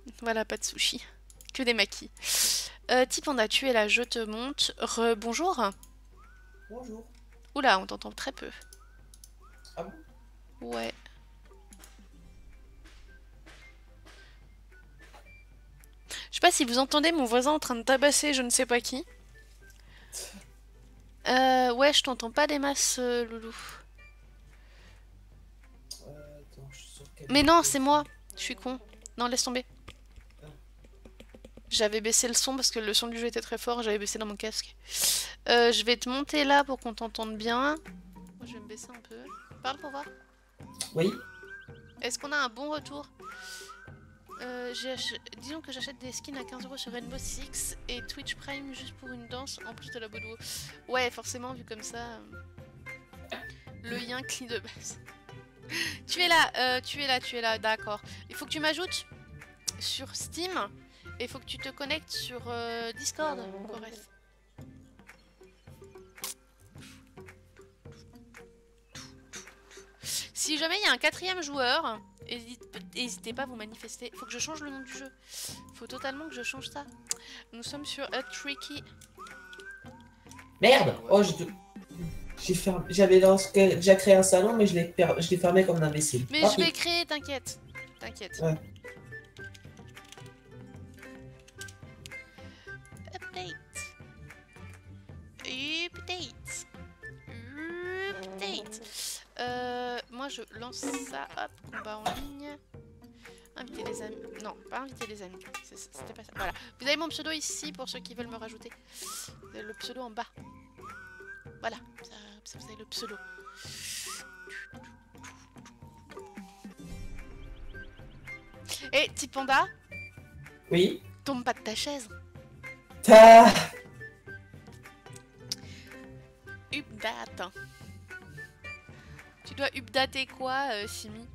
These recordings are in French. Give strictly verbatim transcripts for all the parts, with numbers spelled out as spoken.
Voilà, pas de sushi. Que des maquis. Euh, type, on a tué là, je te monte. Re bonjour. Bonjour. Oula, on t'entend très peu. Ah bon? Ouais. Je sais pas si vous entendez mon voisin en train de tabasser je ne sais pas qui. Euh, ouais, je t'entends pas des masses, euh, loulou. Euh, attends, je suis sur quel Mais non, micro c'est ici? moi. Je suis con. Non, laisse tomber. Ah, J'avais baissé le son parce que le son du jeu était très fort, j'avais baissé dans mon casque. Euh, je vais te monter là pour qu'on t'entende bien. Moi, je vais me baisser un peu. Parle pour voir. oui, Est-ce qu'on a un bon retour? euh, ach... Disons que j'achète des skins à quinze euros sur Rainbow Six et Twitch Prime juste pour une danse en plus de la Bodo. Ouais, forcément, vu comme ça, euh, le yin clean de base. Tu es là, euh, tu es là, tu es là, d'accord. Il faut que tu m'ajoutes sur Steam et il faut que tu te connectes sur euh, Discord, Coref. Si jamais il y a un quatrième joueur, n'hésitez pas à vous manifester. Faut que je change le nom du jeu. Faut totalement que je change ça. Nous sommes sur A Tricky. merde. Oh, je- j'ai fermé. J'avais lancé- déjà créé un salon, mais je l'ai per- je l'ai fermé comme un imbécile. Mais Tant je vais pis. créer, t'inquiète. T'inquiète. Ouais. Update. Update. Update. Euh, moi je lance ça, hop, combat en ligne. Inviter les amis. Non, pas inviter les amis. C'était pas ça. Voilà. Vous avez mon pseudo ici pour ceux qui veulent me rajouter. Vous avez le pseudo en bas. Voilà. Ça, ça, vous avez le pseudo. Et petit panda, Oui. tombe pas de ta chaise. Ta. Update. Tu dois updater quoi, euh, Simi?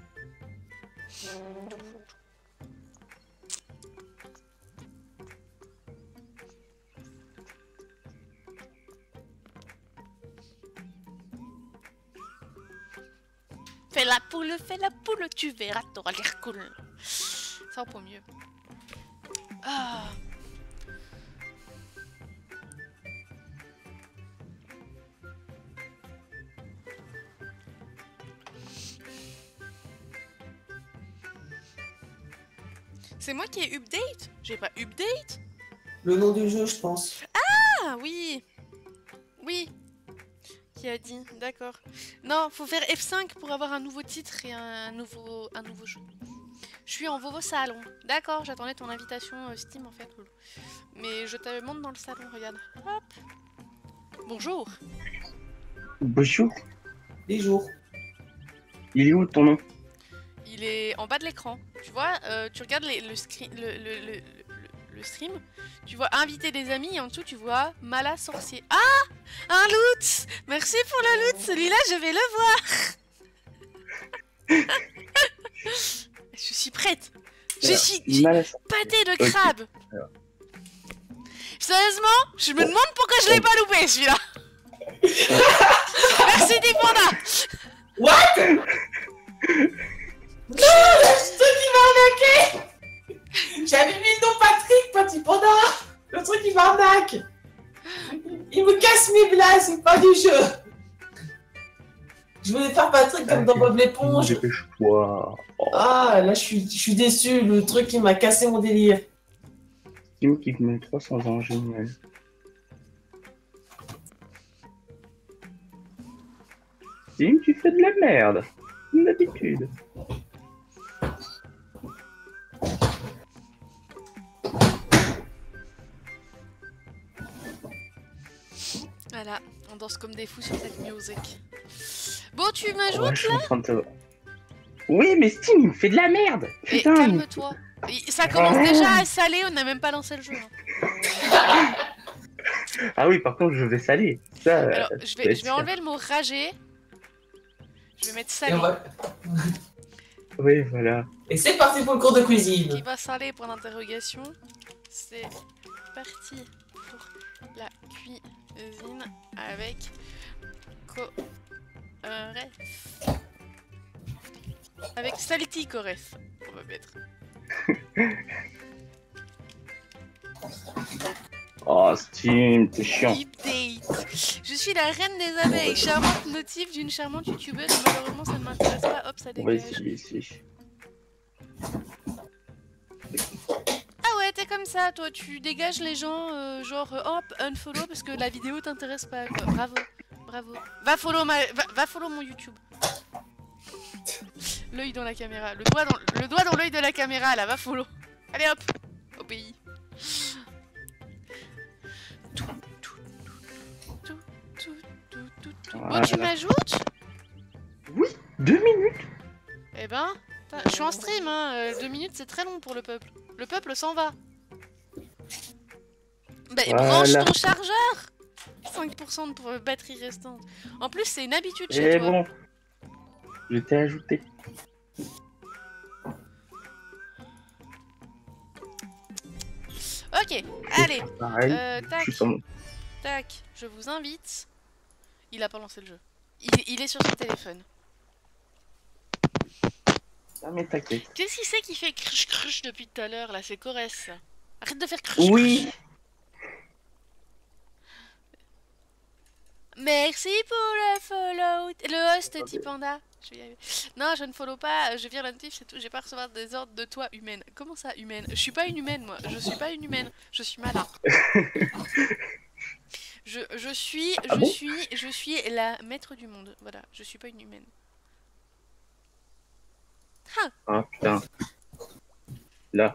Fais la poule, fais la poule, tu verras, t'auras l'air cool. Ça pour mieux. Ah. C'est moi qui ai update? J'ai pas update? Le nom du jeu, je pense. Ah oui. Oui. Qui a dit? D'accord. Non, faut faire F cinq pour avoir un nouveau titre et un nouveau, un nouveau jeu. Je suis en Vovo Salon. D'accord, j'attendais ton invitation euh, Steam en fait. Mais je te montre dans le salon, regarde. Hop. Bonjour. Bonjour. Les jours. Il est où ton nom? Il est en bas de l'écran. Tu vois, euh, tu regardes les, le, le, le, le, le stream. Tu vois inviter des amis et en dessous tu vois Mala sorcier. Ah, un loot. Merci pour le loot. Celui-là je vais le voir. Je suis prête. Je suis pâté de crabe. Okay. Sérieusement, je me demande pourquoi je l'ai pas loupé celui-là. Merci des pandas. What? Non, c'est toi qui m'a arnaqué. J'avais mis le nom Patrick, petit panda. Le truc qui m'arnaque. Il me casse mes blagues, c'est pas du jeu. Je voulais faire Patrick comme dans Bob l'éponge. Dépêche-toi. Oh. Ah, là, je suis, je suis déçu. Le truc qui m'a cassé mon délire. Steam qui met trois cents ans, génial. Steam, tu fais de la merde. Comme d'habitude. Voilà, on danse comme des fous sur cette musique. Bon, tu m'ajoutes ouais, je suis là en train de te... Oui, mais Steam, il me fait de la merde. Et calme-toi. Ça commence déjà à saler, on n'a même pas lancé le jeu. Hein. Ah oui, par contre, je vais saler. Ça, Alors, je vais, je vais enlever le mot rager. Je vais mettre salé. Va... Oui, voilà. Et c'est parti pour le cours de cuisine. Qui va saler pour l'interrogation. C'est parti pour la cuisine avec Coref. Avec Salty Coref, on va mettre. Oh, Steam, t'es chiant. Update. Je suis la reine des abeilles, charmante notif d'une charmante youtubeuse. Malheureusement, ça ne m'intéresse pas. Hop, ça On va dégage. essayer ici. Ah ouais, t'es comme ça, toi. Tu dégages les gens, euh, genre, euh, hop, unfollow parce que la vidéo t'intéresse pas. Quoi. Bravo, bravo. Va follow, ma... va, va follow mon YouTube. L'œil dans la caméra. Le doigt dans le doigt dans l'œil de la caméra, là. Va follow. Allez hop. Obéis. Tout, tout, tout, tout, tout, tout, tout. Bon, tu m'ajoutes? Oui, deux minutes. Eh ben, je suis en stream, hein. euh, deux minutes c'est très long pour le peuple. Le peuple s'en va. Bah, Voilà. branche ton chargeur. cinq pour cent de batterie restante. En plus, c'est une habitude chez Et toi. bon, je t'ai ajouté. Ok, allez. Pareil, Euh, tac, je suis comme... tac, je vous invite. Il a pas lancé le jeu. Il, il est sur son téléphone. Ah mais t'inquiète. Qu'est-ce qu'il c'est qui fait crush crush depuis tout à l'heure là? C'est Corès. Arrête de faire crush Oui. crush. Merci pour le follow. Le host Tipanda. Je vais y arriver. Non, je ne follow pas. Je viens la notif, c'est tout. J'ai pas à recevoir des ordres de toi, humaine. Comment ça, humaine? Je suis pas une humaine, moi. Je suis pas une humaine. Je suis malin. je, je suis, Ah je bon suis, je suis la maître du monde. Voilà, je suis pas une humaine. Ah putain. Là.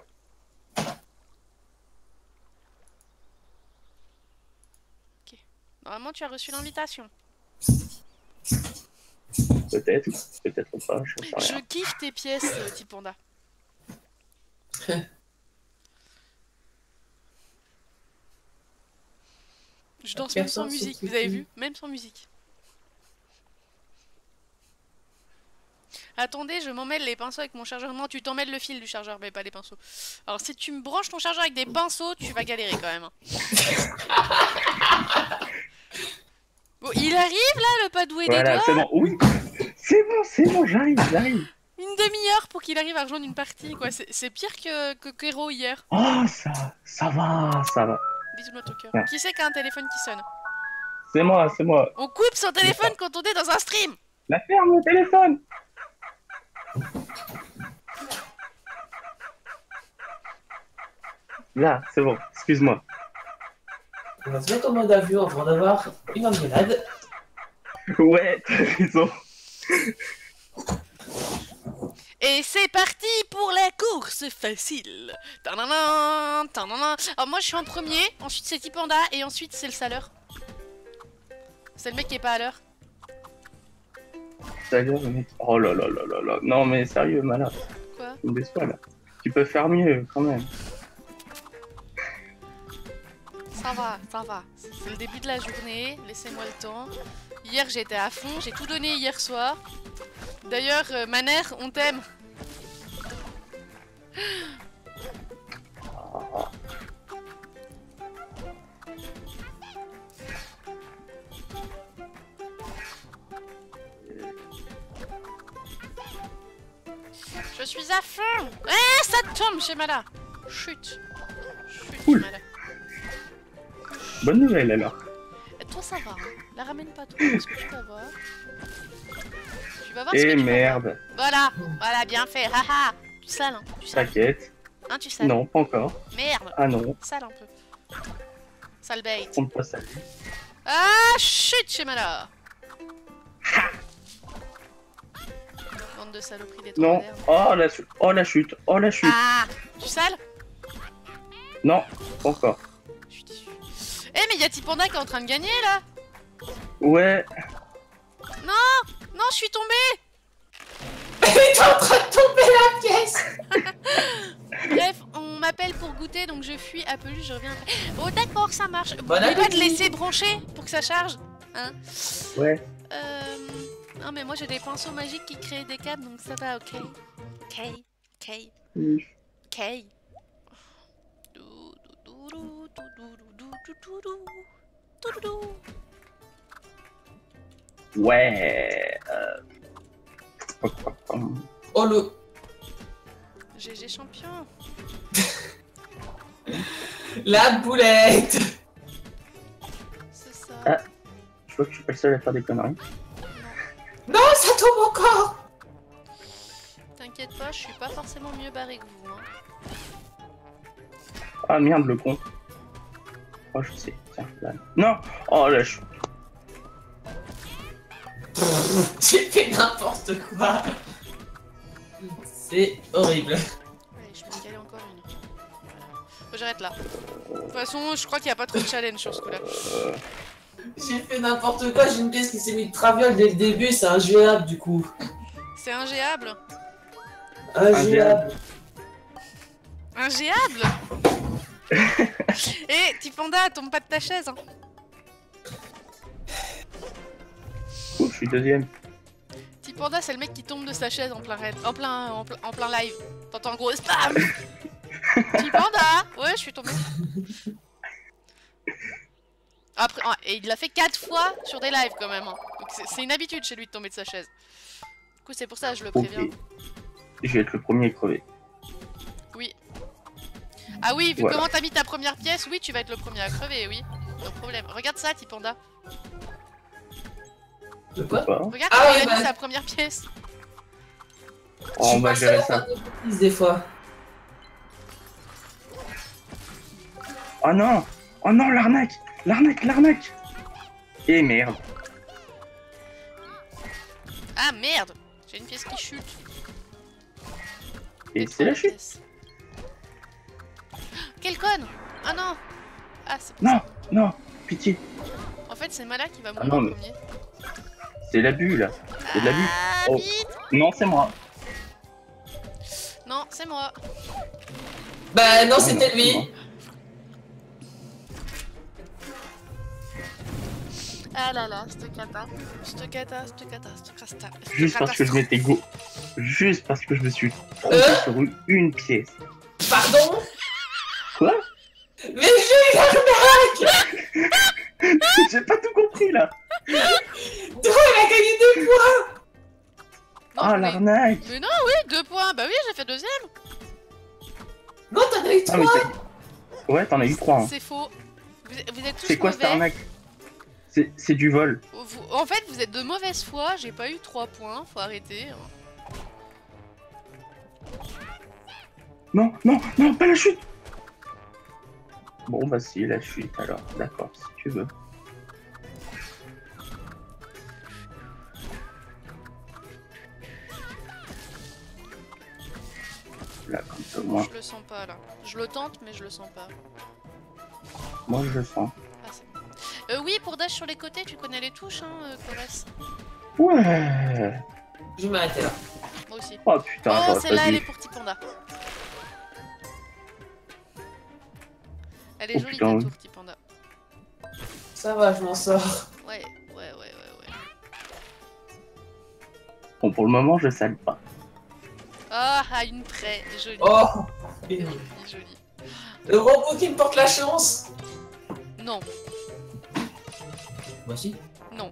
Normalement, tu as reçu l'invitation. Peut-être, peut-être pas, je sais Je rien. kiffe tes pièces, euh, Tipanda. Je danse même sans musique, vous avez vu? Même sans musique. Attendez, je m'emmêle les pinceaux avec mon chargeur. Non, tu t'emmêles le fil du chargeur, mais pas les pinceaux. Alors, si tu me branches ton chargeur avec des pinceaux, tu vas galérer quand même. Hein. Bon, il arrive là, le pas doué Voilà, des c'est doigts. bon. Oui, c'est bon, c'est bon, j'arrive, j'arrive. Une demi-heure pour qu'il arrive à rejoindre une partie, quoi. C'est pire que, que Kero hier. Oh, ça, ça va, ça va. Bisous ton cœur. Ouais. Qui c'est qui a un téléphone qui sonne? C'est moi, c'est moi. On coupe son téléphone quand on est dans un stream. La ferme au téléphone. Là, c'est bon, excuse-moi. On va se mettre en mode avion avant d'avoir une engueulade. Ouais, t'as raison. Et c'est parti pour la course facile. Tadadam, tadadam. Alors moi je suis en premier, ensuite c'est Tipanda et ensuite c'est le saleur. C'est le mec qui est pas à l'heure. Sérieux, mec. Oh là là là là là. Non mais sérieux, malade. Quoi? Tu me déçois là. Tu peux faire mieux quand même. Ça va, ça va. C'est le début de la journée, laissez-moi le temps. Hier j'étais à fond, j'ai tout donné hier soir. D'ailleurs, euh, Maner, on t'aime. Je suis à fond. Eh, ça tombe chez Mala. Chut. Chut, Cool. Mala. Bonne nouvelle alors. Et toi, ça va. Hein. La ramène pas trop parce que tu vas voir. Tu vas voir ce que Eh tu vas voir. merde. Voilà, voilà, bien fait. Haha. Tu sales, hein. Tu sales. T'inquiète. Hein, tu sales. Non, pas encore. Merde. Ah non, Sale un peu. Sale bait. on ne pas ça. Ah, chut chez Mala. Bande de saloperies des trois Non. modernes. Oh la, chute. oh la chute. Oh la chute. Ah, tu sales? Non, pas encore. Je suis déçue. Eh, mais y'a Tipanda qui est en train de gagner là. Ouais. Non, non, je suis tombée. Elle est en train de tomber la pièce. Bref, on m'appelle pour goûter, donc je fuis à peluche, je reviens après. Oh d'accord, ça marche. Vous Bon pouvez pas te appétit. laisser brancher pour que ça charge, hein? Ouais. Euh... Non mais moi j'ai des pinceaux magiques qui créent des câbles, donc ça va, ok. Ok, ok, Oui. ok. Dou, dou, dou, dou, dou, dou, dou, dou, dou, dou, dou, dou. Ouais. Euh... Oh le... G G champion. La boulette. vois que je suis pas le seul à faire des conneries. Non, ça tombe encore. T'inquiète pas, je suis pas forcément mieux barré que vous. Hein. Ah merde, le con. Oh, je sais. Tiens, là. Non. Oh, là, je... J'ai fait n'importe quoi. C'est horrible. Allez, je peux en caler encore une. Voilà. Faut j'arrête là. De toute façon, je crois qu'il n'y a pas trop de challenge sur ce coup-là. J'ai fait n'importe quoi, j'ai une pièce qui s'est mise de traviole dès le début, c'est ingéable du coup. C'est ingéable. Ingéable. Ingéable. Eh, Tipanda, tombe pas de ta chaise. Hein. Oh, je suis deuxième. Tipanda, c'est le mec qui tombe de sa chaise en plein raid, en plein, en plein, en plein live. T'entends un gros spam. Tipanda. Ouais, je suis tombé. Après, ah, et il l'a fait quatre fois sur des lives quand même. Hein. Donc c'est une habitude chez lui de tomber de sa chaise. Du coup, c'est pour ça que je le préviens. Okay. Je vais être le premier à crever. Oui. Ah oui, vu voilà. comment t'as mis ta première pièce, oui, tu vas être le premier à crever, oui. Pas de problème. Regarde ça, Tipanda. De quoi? Regarde ah comment oui, il a bah... mis sa première pièce. Oh, on va gérer ça. Des fois. Oh non. Oh non, l'arnaque. L'arnaque, l'arnaque. Et merde. Ah merde. J'ai une pièce qui chute. Et c'est la chute. Pièce. Quelle conne. Ah non. Ah c'est Non, non, pitié. En fait c'est Mala qui va mourir ah, non, en mais... premier. C'est l'abus là. C'est de l'abus. Ah, oh. Non, c'est moi. Non, c'est moi. Bah non, c'était lui. Ah là là, cette cata, cette cata, cette cata, cette cata. Juste parce que je m'étais go... Juste parce que je me suis trompé euh sur une pièce. Pardon? Quoi? Mais j'ai eu l'arnaque. J'ai pas tout compris là. Toi, il a gagné deux points. Ah oh, l'arnaque. Mais non, oui, deux points. Bah oui, j'ai fait deuxième. Non, t'en as eu trois. Ah, ouais, t'en as eu trois. Hein. C'est faux. Vous, vous êtes tous C'est quoi mauvais. cette arnaque? C'est du vol. Vous, en fait, vous êtes de mauvaise foi, j'ai pas eu trois points, faut arrêter. Non, non, non, pas la chute. Bon, bah si, la chute alors, d'accord, si tu veux. Là, comme ça, moi. Je le sens pas là. Je le tente, mais je le sens pas. Moi, je le sens. Ah, c'est bon. Euh, oui, pour dash sur les côtés, tu connais les touches, hein, euh, Corès. Ouais. Je vais m'arrêter là. Moi aussi. Oh putain, oh, celle-là, elle est pour Tipanda. Elle est oh, jolie putain, ta oui. tour, Tipanda. Ça va, je m'en sors. Ouais, ouais, ouais, ouais, ouais. Bon, pour le moment, je sale pas. Ah, à une près, jolie. Oh, jolie, jolie. Le robot qui me porte la chance. Non. Voici. Non.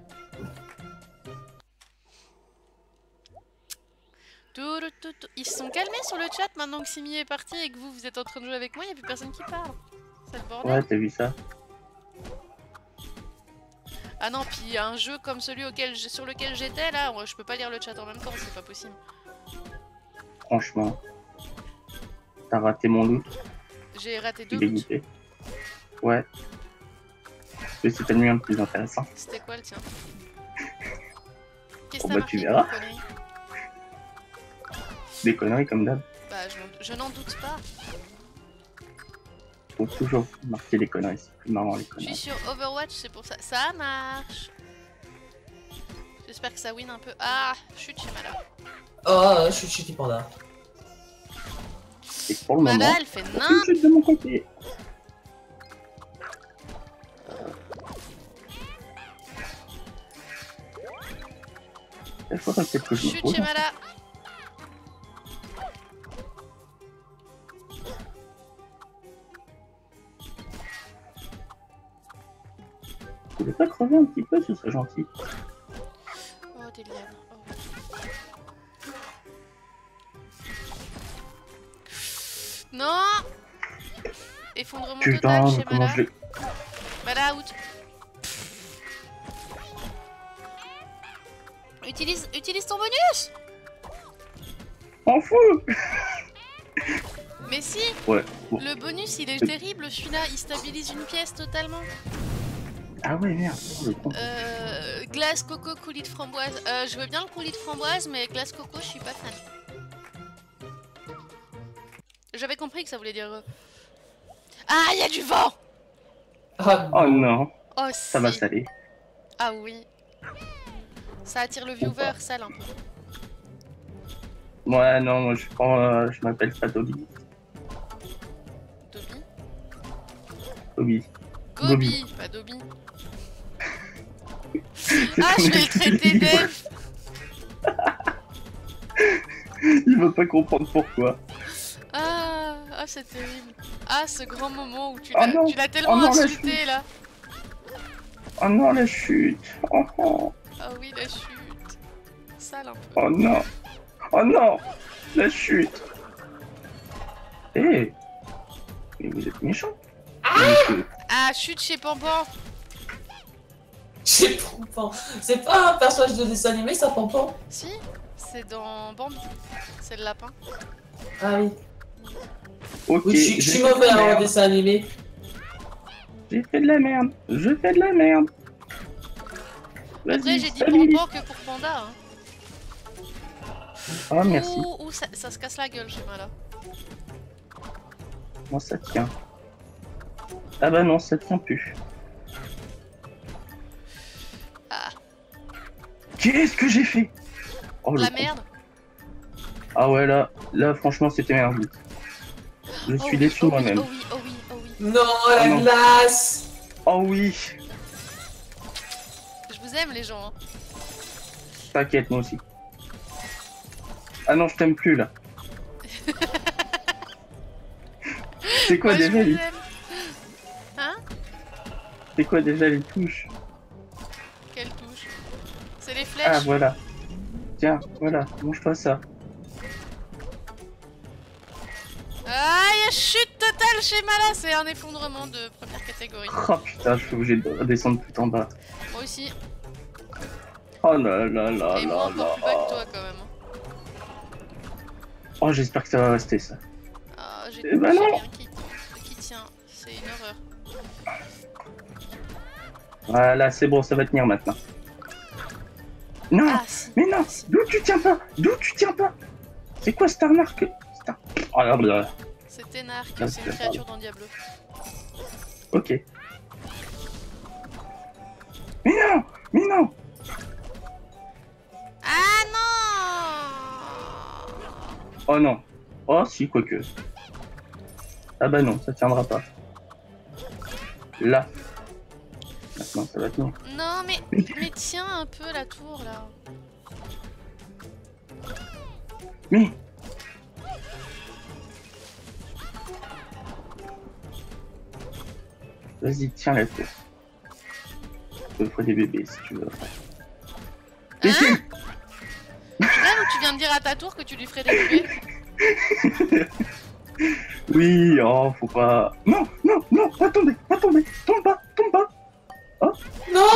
Ils se sont calmés sur le chat maintenant que Simi est parti et que vous, vous êtes en train de jouer avec moi, il n'y a plus personne qui parle. C'est le bordel. Ouais, t'as vu ça? Ah non, puis un jeu comme celui auquel, sur lequel j'étais là, je peux pas lire le chat en même temps, c'est pas possible. Franchement, t'as raté mon loot. J'ai raté deux loots. Dégoûté. Ouais. Mais c'était le mien le plus intéressant. C'était quoi le tien? Qu'est-ce que oh, t'as bah, marqué tu verras. comme connerie? Des conneries comme d'hab. Bah je, je n'en doute pas. Faut toujours marquer les conneries, c'est plus marrant les conneries. Je suis sur Overwatch, c'est pour ça. Ça marche. J'espère que ça win un peu. Ah, chute chez Mala. Oh, je suis chez Tipanda. Et pour le Mala, moment, elle fait une n'importe chute de mon côté. Il faudrait peut-être que je me chute pose. chez Mala. Vous voulez pas crever un petit peu, ce serait gentil. Oh, des lianes. Oh. Non. Effondrement Putain, total chez comment Mala. je l'ai... Mala out. Utilise, utilise ton bonus. On fout. Mais si. Ouais. Bon. Le bonus, il est terrible, celui-là. Il stabilise une pièce totalement. Ah ouais, merde. Euh, glace, coco, coulis de framboise. Euh, je veux bien le coulis de framboise, mais glace, coco, je suis pas fan. J'avais compris que ça voulait dire... Euh... Ah, il y a du vent. Ah, Oh non. Oh, Ça si. va saler. Ah oui. Ça attire le viewer, sale un peu. Ouais, non, moi je prends... Euh, je m'appelle pas Dobby. Dobby Dobby. Gobi, Dobby. pas Dobby. C'est Ah, ton je vais le écrit. traiter d'elfe. Il veut pas comprendre pourquoi. Ah, ah c'est terrible. Ah, ce grand moment où tu Oh l'as non. tu l'as tellement Oh non, la insulté là. Oh non, la chute. Oh, oh. Ah oui, la chute. Sale un peu. Oh non. Oh non. La chute. Eh. Mais vous êtes méchant. Monsieur. Ah, chute chez Pampan. j'ai Pampan. C'est pas un personnage de dessin animé, ça, Pampan? Si, c'est dans Bambi. C'est le lapin. Ah oui. Ok. Oui, je suis- je suis j'ai fait de mauvais la en merde. dessin animé. J'ai fait de la merde. Je fais de la merde. Après, Vas-y, j'ai dit salut. Pampan que pour Panda. Hein. Oh, merci. Ouh, ouh, ça, ça se casse la gueule chez moi là. Moi, ça tient. Ah bah non, ça tient plus. Ah, Qu'est-ce que j'ai fait? Oh, la le merde. Ah ouais, là, là franchement, c'était merdique. Je Oh suis oui, déçu oh oui, moi-même. oh oui, oh oui, oh oui. Non, la non. glace. Oh oui. Je vous aime les gens. Hein. T'inquiète, moi aussi. Ah non, je t'aime plus, là. C'est quoi Moi, je déjà vous les... aime. Hein? C'est quoi déjà les touches? Quelle touche? C'est les Ah, flèches. voilà. Tiens, voilà, mange-toi ça. Ah, il y a chute totale chez Mala. C'est un effondrement de première catégorie. Oh putain, je suis obligé de redescendre tout en bas. Moi aussi. Oh là là là Et moi là encore là. plus bas que toi quand même. hein. Oh, j'espère que ça va rester, ça. Ah, j'ai Eh ben j'ai non. rien qui, qui tient. C'est une horreur. Voilà, c'est bon, ça va tenir maintenant. Non, Ah, si. mais non, d'où tu tiens pas? D'où tu tiens pas? C'est quoi cette arnaque? Star... Oh là là. C'est Ténarque, Ah, c'est une c'est créature dans Diablo. Ok. Mais non, mais non. Ah non! Oh non. Oh si, quoique. Ah bah non, ça tiendra pas. Là. Maintenant, ça va tenir. Non, mais, mais tiens un peu la tour là. Mais... Vas-y, tiens la tour. Je te ferai des bébés si tu veux. Mais Hein? si. Là où tu viens de dire à ta tour que tu lui ferais des bébés? Oui, oh, faut pas... Non, non, non, pas tomber, pas tomber. Tombe pas, tombe pas. Non.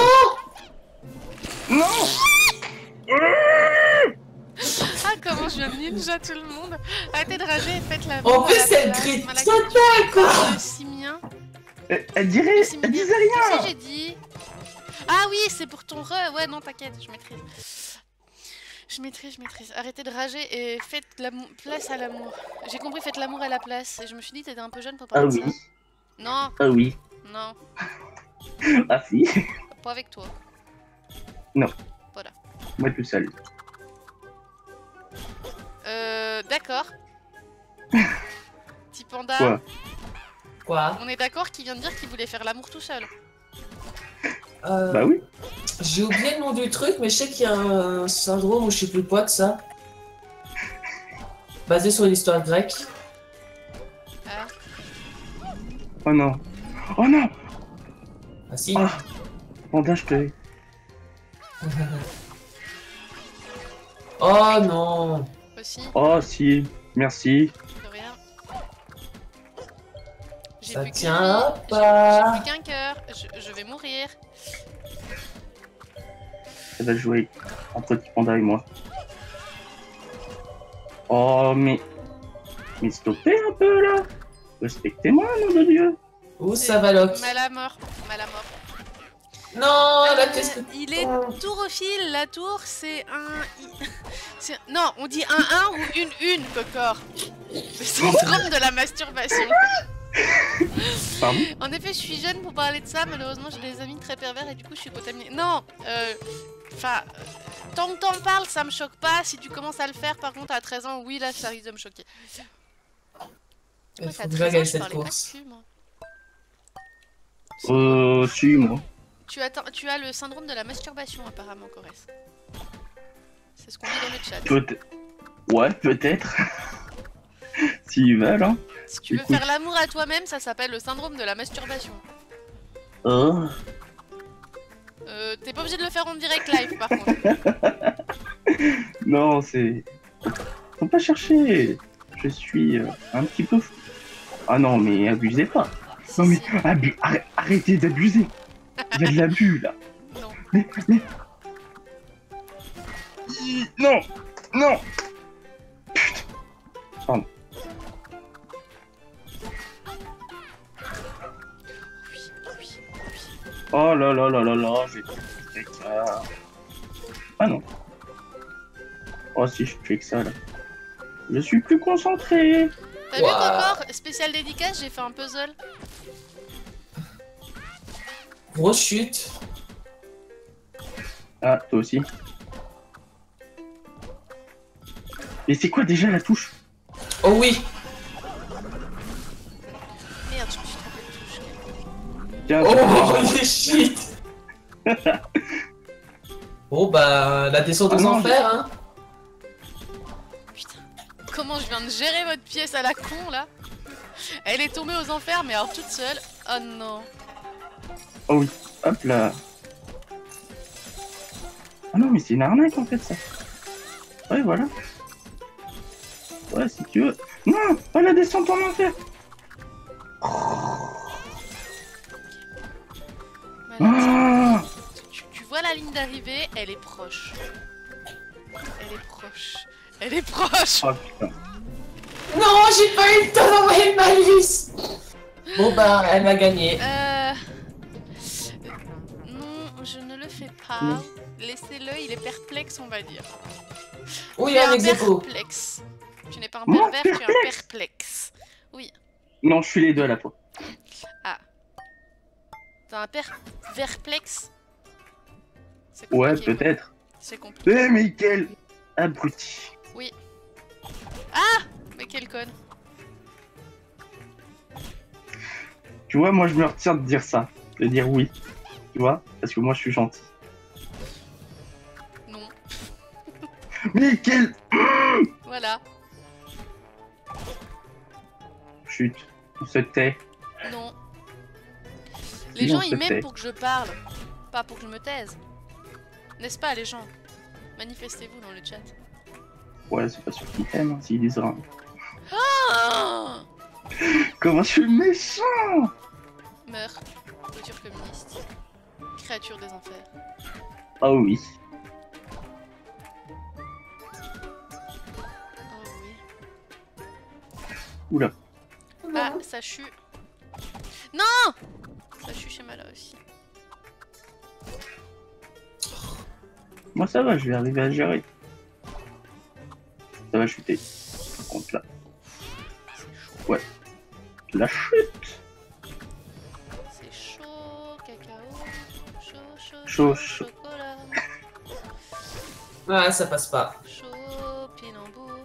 Non. Ah, comment je viens de ninja tout le monde. Arrêtez de rager et faites la En mort à plus, la elle place. grite Malak- total, quoi. Le simien. Elle, elle dirait... Le Elle simien. disait Qu'est-ce que rien. j'ai dit? Ah oui, c'est pour ton re. Ouais, non, t'inquiète, je maîtrise. Je maîtrise, je maîtrise. Arrêtez de rager et faites la place à l'amour. J'ai compris, faites l'amour à la place. Et je me suis dit, t'étais un peu jeune pour Ah parler de oui, ça. Non, ah oui. non, Ah si. pas avec toi. Moi tout seul. Euh, d'accord. Petit panda, Quoi? Quoi? on est d'accord qu'il vient de dire qu'il voulait faire l'amour tout seul. Euh, Bah oui. J'ai oublié le nom du truc, mais je sais qu'il y a un syndrome ou je sais plus quoi de ça. Basé sur l'histoire grecque. Ah. Oh non. Oh non. Ah si. Ah. Panda, je te... Oh non. Aussi, Oh si. Merci. de rien. J'ai Ça plus qu'une tient vie. pas. J'ai plus qu'un cœur. Je, je vais mourir. Ça va jouer entre Petit Panda et moi. Oh, mais... Mais stoppez un peu, là. Respectez-moi, nom de Dieu. Où ça va, Locke? Mal à mort, mal à mort. Non, Euh, là, qu'est-ce que... il est tourophile, la tour c'est un... c'est- Non, on dit un un ou une une, Cocor. Le syndrome de la masturbation. Pardon? En effet, je suis jeune pour parler de ça, malheureusement j'ai des amis très pervers et du coup je suis contaminée. Non, euh... Enfin, euh, tant que t'en parles, ça me choque pas. Si tu commences à le faire, par contre, à treize ans, oui, là, ça risque de me choquer. Il Ouais, faut t'as que je treize ans, gagne je cette parlais pas course. de cul, moi. Euh, si, moi. Tu as, tu as le syndrome de la masturbation, apparemment, Corès. C'est ce qu'on dit dans le chat. Peut-être. Ouais, peut-être. S'ils veulent, hein. Si tu veux Écoute. faire l'amour à toi-même, ça s'appelle le syndrome de la masturbation. Oh. Euh, t'es pas obligé de le faire en direct live, par contre. Non, c'est... Faut pas chercher. Je suis euh, un petit peu fou. Ah non, mais abusez pas. Si, Non mais si. abu- arrê- arrêtez d'abuser. Il y a de l'abus là. Non. Mais, mais... Ih, Non, non. Putain. Pardon. Oui, oui, oui. Oh là là là là là, j'ai fait que ça. Ah non. Oh si, je fais que ça là. Je suis plus concentré. T'as vu, Ouah. Cocor, spécial dédicace, j'ai fait un puzzle. Grosse chute. Ah, toi aussi. Et c'est quoi déjà la touche? Oh oui. Merde, je me suis trompée de touche. Tiens, Oh, les shit. Bon, bah, la descente Ah aux non, enfers, hein. Putain, comment je viens de gérer votre pièce à la con, là? Elle est tombée aux enfers, mais alors toute seule. Oh non. Oh oui, hop là. Ah non, mais c'est une arnaque en fait ça. Ouais, voilà. Ouais, si tu veux. Non, pas la descente en enfer. Malade. Ah Tu, tu vois la ligne d'arrivée, elle est proche. Elle est proche. Elle est proche. oh, putain. Non, j'ai pas eu le temps d'envoyer le malus. Bon, bah, elle va gagner. Euh... Non, je ne le fais pas. Non. Laissez-le, il est perplexe, on va dire. Oui, Tu es un un ex aequo. perplexe. Tu n'es pas un Moi, pervers, tu es un perplexe. Oui. Non, je suis les deux à la fois. T'as un perverplexe. C'est Ouais, compliqué, quoi. peut-être. C'est compliqué. Eh, mais quel abruti. Oui. Ah! Mais quelle conne. Tu vois, moi je me retiens de dire ça. De dire oui. Tu vois? Parce que moi je suis gentil. Non. Mais quel... Voilà. Chut. On se tait. Non. Les Si, gens on se ils m'aiment tait. pour que je parle, pas pour que je me taise. N'est-ce pas les gens? Manifestez-vous dans le chat. Ouais, c'est pas sûr qu'ils t'aiment, hein, s'ils disent rien. Ah! Comment je suis méchant! Meurs, clôture communiste. Créature des enfers. Ah oui. Oh oui. Oula. Ah, ça chue. Non! Ça chue chez Mala aussi. Moi ça va, je vais arriver à gérer. Ça va chuter. Par contre là. Ouais. La chute. C'est chaud, cacao. Chaud, chaud, Chaud, chaud, chaud. chocolat. Ah, ça passe pas. Chaud, pinambour.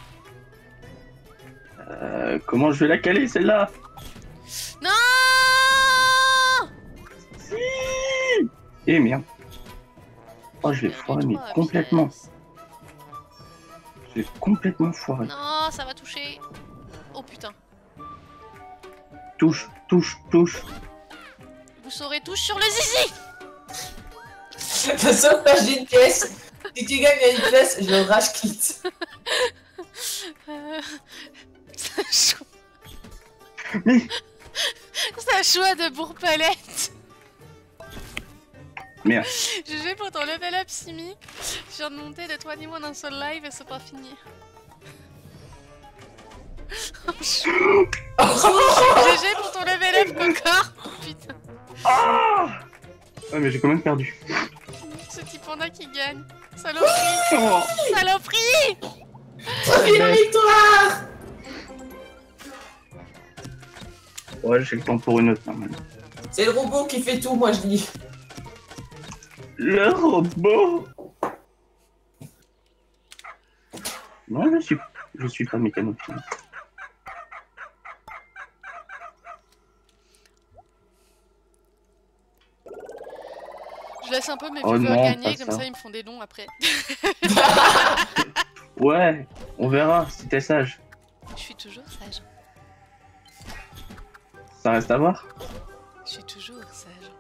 Euh, comment je vais la caler celle-là? Non! Si. Eh merde. Oh, je l'ai foiré, mais Trois complètement. pièces. Je l'ai complètement foiré. Non, ça va toucher. Oh putain. Touche, touche, touche. Vous saurez tous sur le zizi. De toute façon, quand j'ai une pièce, si tu gagnes une pièce, je rage quitte. Euh... Ça choix. Mais, Ça choix de bourpalette. merde. G G pour ton level up Simi. viens de monter de trois niveaux d'un seul live et c'est pas fini. G G pour ton level up, Cocor. Putain. Ah ouais, mais j'ai quand même perdu. C'est Tipanda qui gagne. Saloperie. Oh. Saloperie. Trophée la victoire. Ouais, j'ai le temps pour une autre, normalement. C'est le robot qui fait tout, moi je dis. Le robot. Non, je suis, je suis pas mécanophile. Je laisse un peu mes Oh viewers non, gagner, pas comme ça. ça ils me font des dons après. Ouais, on verra si t'es sage. Je suis toujours sage. Ça reste à voir. Je suis toujours sage.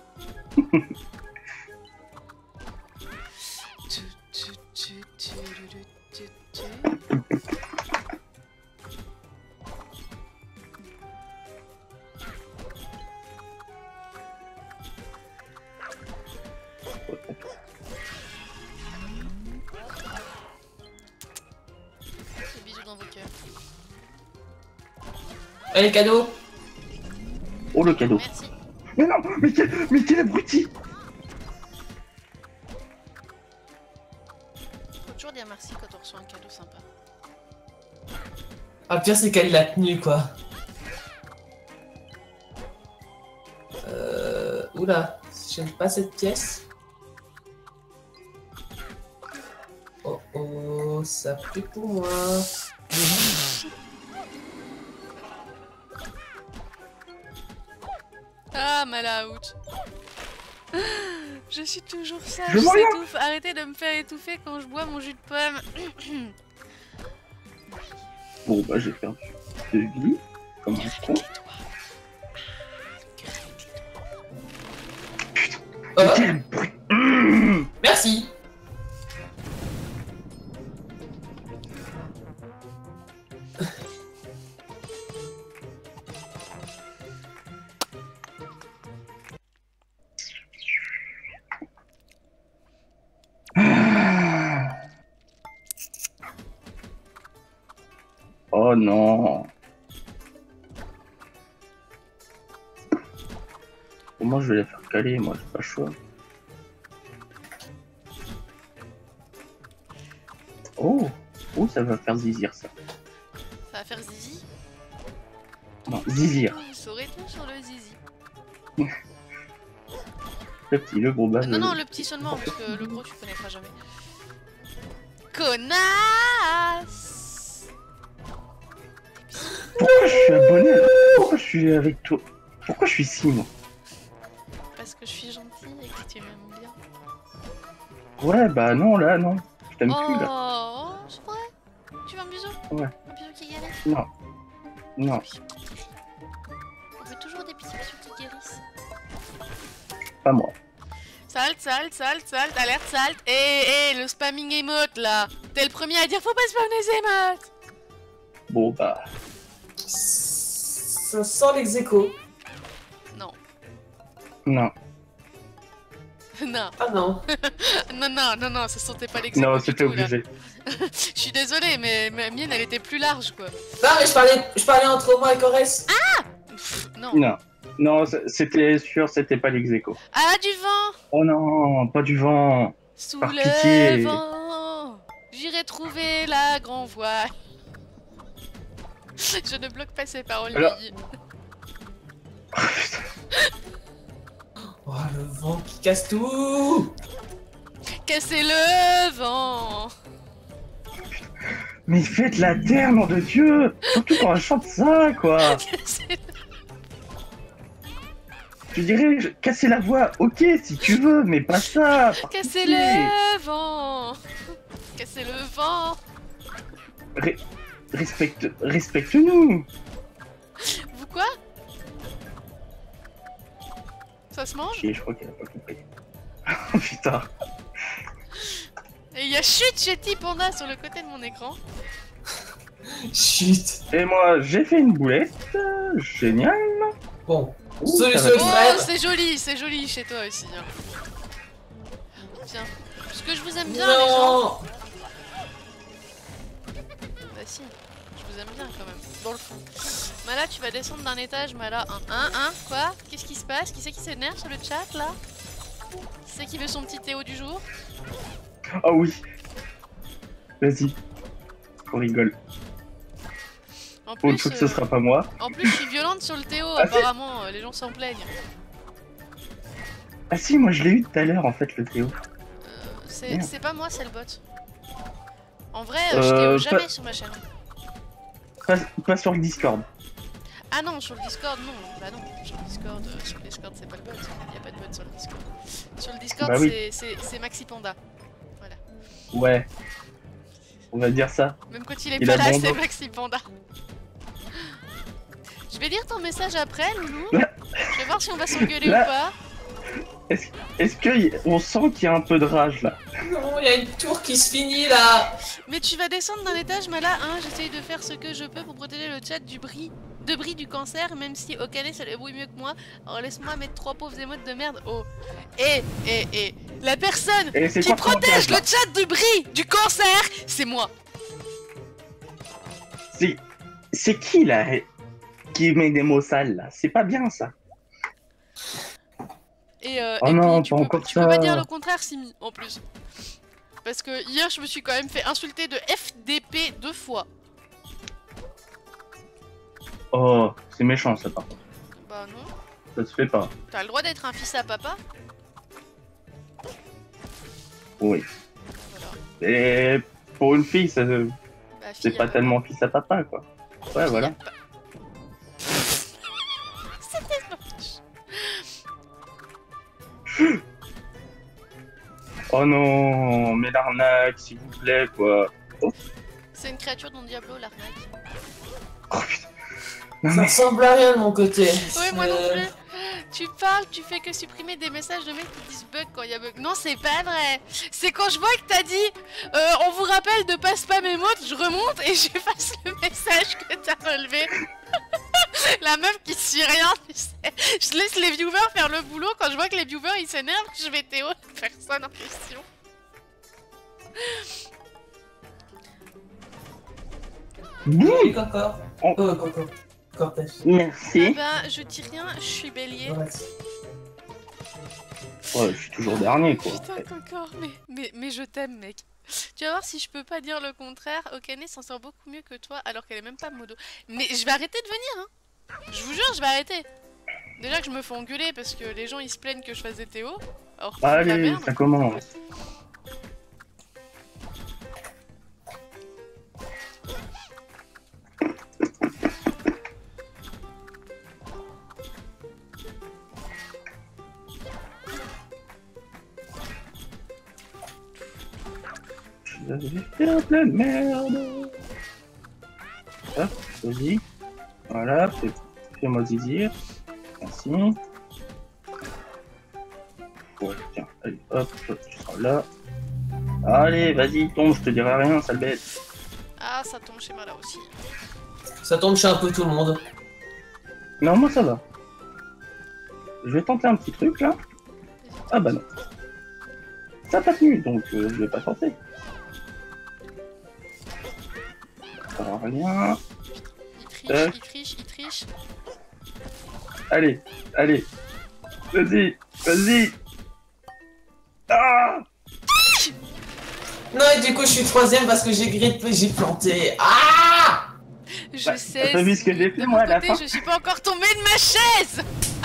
Tu, tu, tu, tu, tu, tu, tu. Des bisous dans vos cœurs. Allez, cadeau. Oh, le cadeau. Merci. Mais non, mais quel, mais quel abruti. Faut toujours dire merci quand on reçoit un cadeau sympa. Ah, pire, c'est qu'elle l'a tenue, quoi. Euh... Oula, j'aime pas cette pièce. Oh oh, ça pue pour moi. Ah, Malaout. Je suis toujours sage, Je vois rien. s'étouffe. Arrêtez de me faire étouffer quand je bois mon jus de pomme. Bon, bah, j'ai perdu de vie. Comme un con. Oh, Quel bruit. Mmh. merci. Oh non. Comment je vais la faire caler, moi, j'ai pas le choix. Oh, oh, ça va faire zizir, ça. Ça va faire zizi. Non, zizir. Vous saurez tout sur le zizi. Le petit, le gros bas. Euh, non, non, le petit seulement, parce que le gros, tu connaîtras jamais. Connasse! Pourquoi je suis abonné là? Pourquoi je suis avec toi? Pourquoi je suis ici, moi? Parce que je suis gentille et que tu m'aimes bien. Ouais, bah non, là, non. Je t'aime Oh, plus, là. oh, c'est vrai? Tu veux un bisou? Ouais. Un bisou qui guérit? Non. Non. On veut toujours des petits bisous qui guérissent. Pas moi. Salt, salt, salt, salt, alerte, salt. Eh, eh, le spamming emote là. T'es le premier à dire faut pas spammer les emotes. Bon, bah. Ça sent l'ex-écho. Non. Non. Non. Ah non. Non, non, non, non, ça sentait pas l'exemple. Non, c'était obligé. Je suis désolée, mais ma mienne elle était plus large quoi. Non, mais je parlais, je parlais entre moi et Corès. Pff, non. Non. Non, c'était sûr, c'était pas l'ex-écho. Ah, du vent. Oh non, pas du vent. Sous Par le pitié. vent, j'irai trouver la grand voile. Je ne bloque pas ces paroles, Alors- Lily. Oh, le vent qui casse tout. Cassez le vent. Mais faites la terre, nom de Dieu. Surtout quand elle chante ça, quoi. Cassez le... Je dirais, je- casser la voix, ok, si tu veux, mais pas ça. par Cassez pitié. le vent. Cassez le vent. Ré- respecte, respecte-nous. Vous quoi? Ça se mange? Ok, je crois qu'elle a pas compris. Oh putain. Et il y a chute chez Tipanda sur le côté de mon écran. Chut. Et moi, j'ai fait une boulette. euh, Génial. Bon. Ouh, Solution ça va. Oh, extrême. c'est joli, c'est joli chez toi aussi. Hein. Tiens, Parce que je vous aime bien, les gens. Non. Bah si, je vous aime bien quand même, dans le fond. Mala, tu vas descendre d'un étage, Mala. Un, un, un, quoi? Qu'est-ce qui se passe? Qui c'est qui s'énerve sur le chat, là? Qui c'est qui veut son petit Théo du jour? Oh oui. Vas-y. On rigole. En Pour une plus, fois que ce euh, sera pas moi. en plus, je suis violente sur le Théo, Ah, si. apparemment, euh, les gens s'en plaignent. Ah si, moi je l'ai eu tout à l'heure en fait, le Théo. Euh, c'est Merde. c'est pas moi, c'est le bot. En vrai, euh, je Théo Euh, jamais pas- sur ma chaîne. Pas, pas sur le Discord. Ah non, sur le Discord, non. Bah non, sur le Discord, euh, sur le Discord, c'est pas le bot. Y a pas de bot sur le Discord. Sur le Discord, Bah oui. c'est- c'est c'est Maxi Panda. Voilà. Ouais. On va dire ça. Même quand il est Il pas a là, bon c'est dos. Maxi Panda. Je vais lire ton message après, Loulou. Là- Je vais voir si on va s'engueuler ou Là- pas. Est-ce est-ce que y- on sent qu'il y a un peu de rage là? Non, il y a une tour qui se finit là. Mais tu vas descendre d'un étage, Mala, hein. J'essaye de faire ce que je peux pour protéger le chat du bris. De bris du cancer, même si Okane ça débrouille mieux que moi. Alors laisse-moi mettre trois pauvres émotes de merde. Oh. Et, et, et. La personne Et c'est qui quoi ton protège commentaire, le chat du bris du cancer, c'est moi. C'est c'est qui là qui met des mots sales là? C'est pas bien ça. Et, euh, Oh et non, puis, tu, pas peux, encore tu peux pas ça. dire le contraire, Simi, en plus. Parce que hier, je me suis quand même fait insulter de F D P deux fois. Oh, c'est méchant ça par contre. Bah non. Ça se fait pas. T'as le droit d'être un fils à papa. Oui. Voilà. Et pour une fille, ça, Bah, c'est fille, pas euh, tellement fils à papa quoi. Ouais, fille voilà. à pa- C'était moche. Oh non, mais l'arnaque, s'il vous plaît quoi. C'est une créature dans Diablo, l'arnaque. Oh putain. Non, Ça mais- ressemble à rien de mon côté. Ouais, moi non Euh, plus. Tu parles, tu fais que supprimer des messages de mecs qui disent bug quand il y a bug. Non, c'est pas vrai. C'est quand je vois que t'as dit euh, on vous rappelle de pas spam emote, je remonte et j'efface le message que t'as relevé. La meuf qui suit rien, tu sais. Je laisse les viewers faire le boulot. Quand je vois que les viewers ils s'énervent, je vais Théo, la personne en question. Oui, Coco. Oh. Oh, Coco. Cortège. Ah Merci. bah, je dis rien, je suis bélier. Ouais. Ouais, je suis toujours dernier quoi. Putain, encore, mais, mais, mais je t'aime, mec. Tu vas voir si je peux pas dire le contraire. Okane s'en sort beaucoup mieux que toi, alors qu'elle est même pas modo. Mais je vais arrêter de venir, hein. Je vous jure, je vais arrêter. Déjà que je me fais engueuler parce que les gens ils se plaignent que je fasse des Théo. Alors que c'est de la Allez, merde. ça commence. Je vais faire plein de merde. Hop, vas-y. Voilà, fais- fais-moi zizir. Merci. Ouais, tiens, allez, hop, tu seras là. Allez, vas-y, tombe, je te dirai rien, sale bête. Ah, ça tombe chez moi là aussi. Ça tombe chez un peu tout le monde. Non, moi ça va. Je vais tenter un petit truc là. Ah bah non. Ça n'a pas tenu, donc euh, je vais pas tenter. Ça sert à rien. Il triche, Tac. il triche, il triche. Allez, allez. Vas-y, vas-y. Ah! Non, et du coup, je suis troisième parce que j'ai grippé, j'ai planté. Ah! Je Bah, sais. t'as vu ce que si- j'ai fait, de moi, mon à la côté, fin je suis pas encore tombée de ma chaise.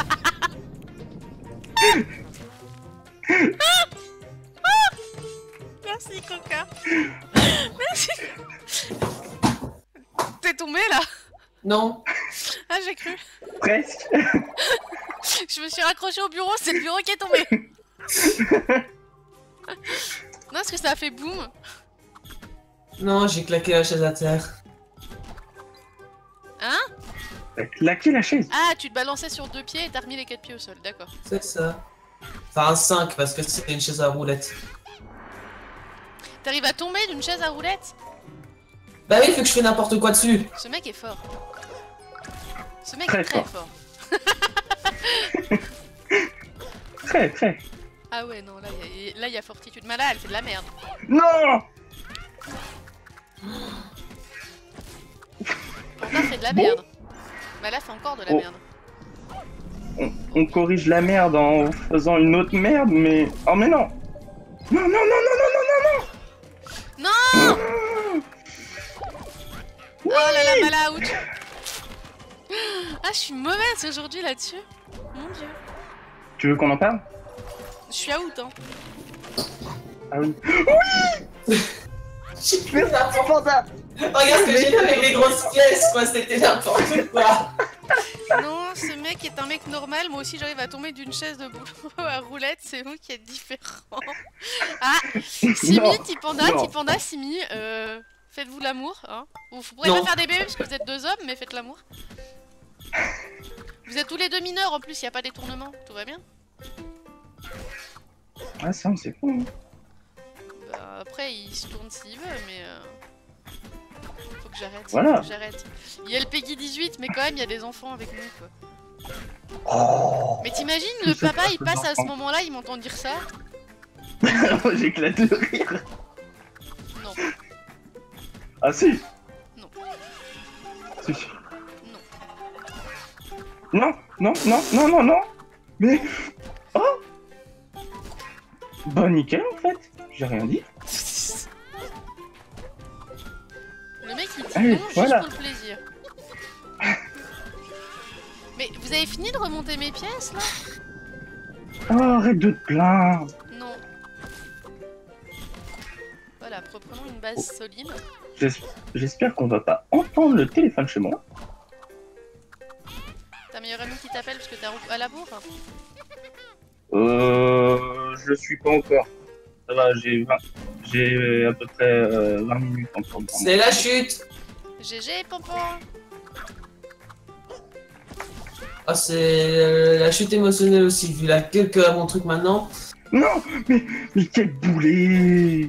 Merci, Coca. Merci. T'es tombé là? Non. Ah, j'ai cru. Presque. Je me suis raccrochée au bureau, c'est le bureau qui est tombé. Non, est-ce que ça a fait boum? Non, j'ai claqué la chaise à terre. Hein? T'as claqué la chaise. Ah, tu te balançais sur deux pieds et t'as remis les quatre pieds au sol, d'accord. C'est ça. Enfin, cinq parce que c'est une chaise à roulette. T'arrives à tomber d'une chaise à roulettes? Bah oui, faut que je fais n'importe quoi dessus. Ce mec est fort. Ce mec Très est très fort. fort. Très, très. Ah ouais, non, là, il y, a... là, y a fortitude. Mais là, elle fait de la merde. Non. Panda fait de la Bon. merde. Bah là, fait encore de la Oh. merde. On, on corrige la merde en faisant une autre merde, mais... Oh mais non. Non, non, non, non, non, non, non, non. Non. Mmh. Oh là là, mal out. Ah, je suis mauvaise aujourd'hui là-dessus. Mon dieu. Tu veux qu'on en parle? Je suis out, hein. Ah oui. J'ai fait n'importe quoi. Regarde ce que j'ai fait avec les grosses pièces, quoi, c'était n'importe quoi. Non, ce mec est un mec normal. Moi aussi, j'arrive à tomber d'une chaise de boulot à roulette. C'est vous qui êtes différent. Ah, Simi, Non, Tipanda, non. Tipanda, Simi, euh, faites-vous l'amour, hein. Vous pourrez Non. pas faire des bébés parce que vous êtes deux hommes, mais faites l'amour. Vous êtes tous les deux mineurs en plus, il n'y a pas d'étournement. Tout va bien? Ah ça, c'est fou. Bah, après, il se tourne s'il veut, mais... Euh... Faut que j'arrête. Voilà. Faut que j'arrête. Il y a le Peggy dixhuit, mais quand même, il y a des enfants avec nous, quoi. Oh. Mais t'imagines, Tout le ça papa, parce il que passe à ce l'enfant. moment-là, il m'entend dire ça. J'éclate de rire. Non, Ah si. non, Si. non. Non, non, non, non, non, non. Mais... Oh. Bah nickel en fait. J'ai rien dit. Le mec, il dit Allez, non juste voilà. pour le plaisir. Mais vous avez fini de remonter mes pièces, là? Oh, arrête de te plaindre. Non. Voilà, reprenons une base solide. J'es- J'espère qu'on va pas entendre le téléphone chez moi. Ta meilleure amie qui t'appelle parce que t'es à la bourre? Euh... Je suis pas encore. Ça va, j'ai vingt... j'ai à peu près euh, vingt minutes encore. C'est la chute. G G, Pompon. Ah, c'est euh, la chute émotionnelle aussi, vu la queue que a mon truc maintenant. Non, mais, mais quel boulet.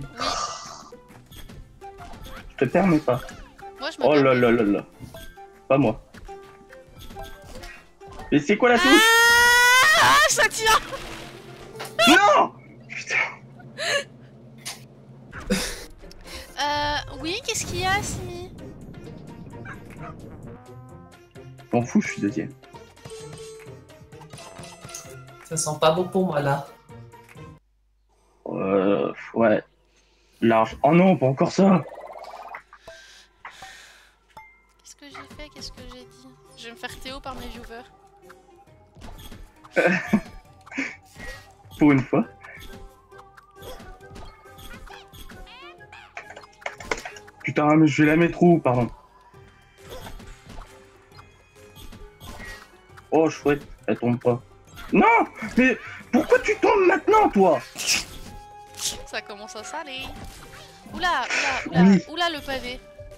Je te permets pas. Moi, je me Oh là permets. là là là. Pas moi. Et c'est quoi la touche? Ah, ça tient. Non. Putain. Euh, oui, qu'est-ce qu'il y a, Simi? M'en fous, je suis deuxième. Ça sent pas bon pour moi là. Euh... Ouais. Large. Oh non, pas encore ça. Qu'est-ce que j'ai fait? Qu'est-ce que j'ai dit? Je vais me faire Théo par mes viewers. Pour une fois. Putain, mais je vais la mettre où, pardon. Oh, chouette, elle tombe pas. Non, mais pourquoi tu tombes maintenant, toi? Ça commence à saler. Oula, oula, oula, Oui. oula le pavé.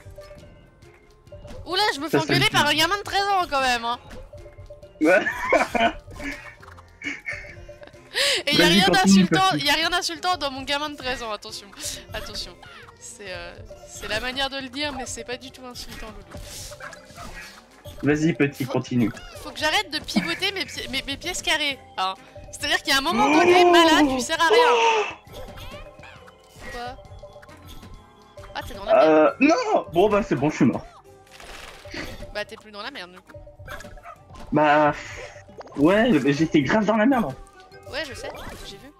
Oula, je me fais Ça, ça engueuler me par dit. un gamin de treize ans quand même, hein. Ouais. Et y a Vas-y, rien continue, d'insultant, continue. y a rien d'insultant dans mon gamin de treize ans, attention. Attention. C'est euh, c'est la manière de le dire, mais c'est pas du tout insultant, Loulou. Vas-y, petit, continue. Faut que j'arrête de pivoter mes, pi- mes, mes pièces carrées, hein. C'est-à-dire qu'il y a un moment donné, malade, tu sers à rien. Quoi? Ah, t'es dans la merde. Euh, non. Bon, bah, c'est bon, je suis mort. Bah, t'es plus dans la merde, du coup. Bah... Ouais, mais j'étais grave dans la merde. Ouais, je sais, j'ai vu.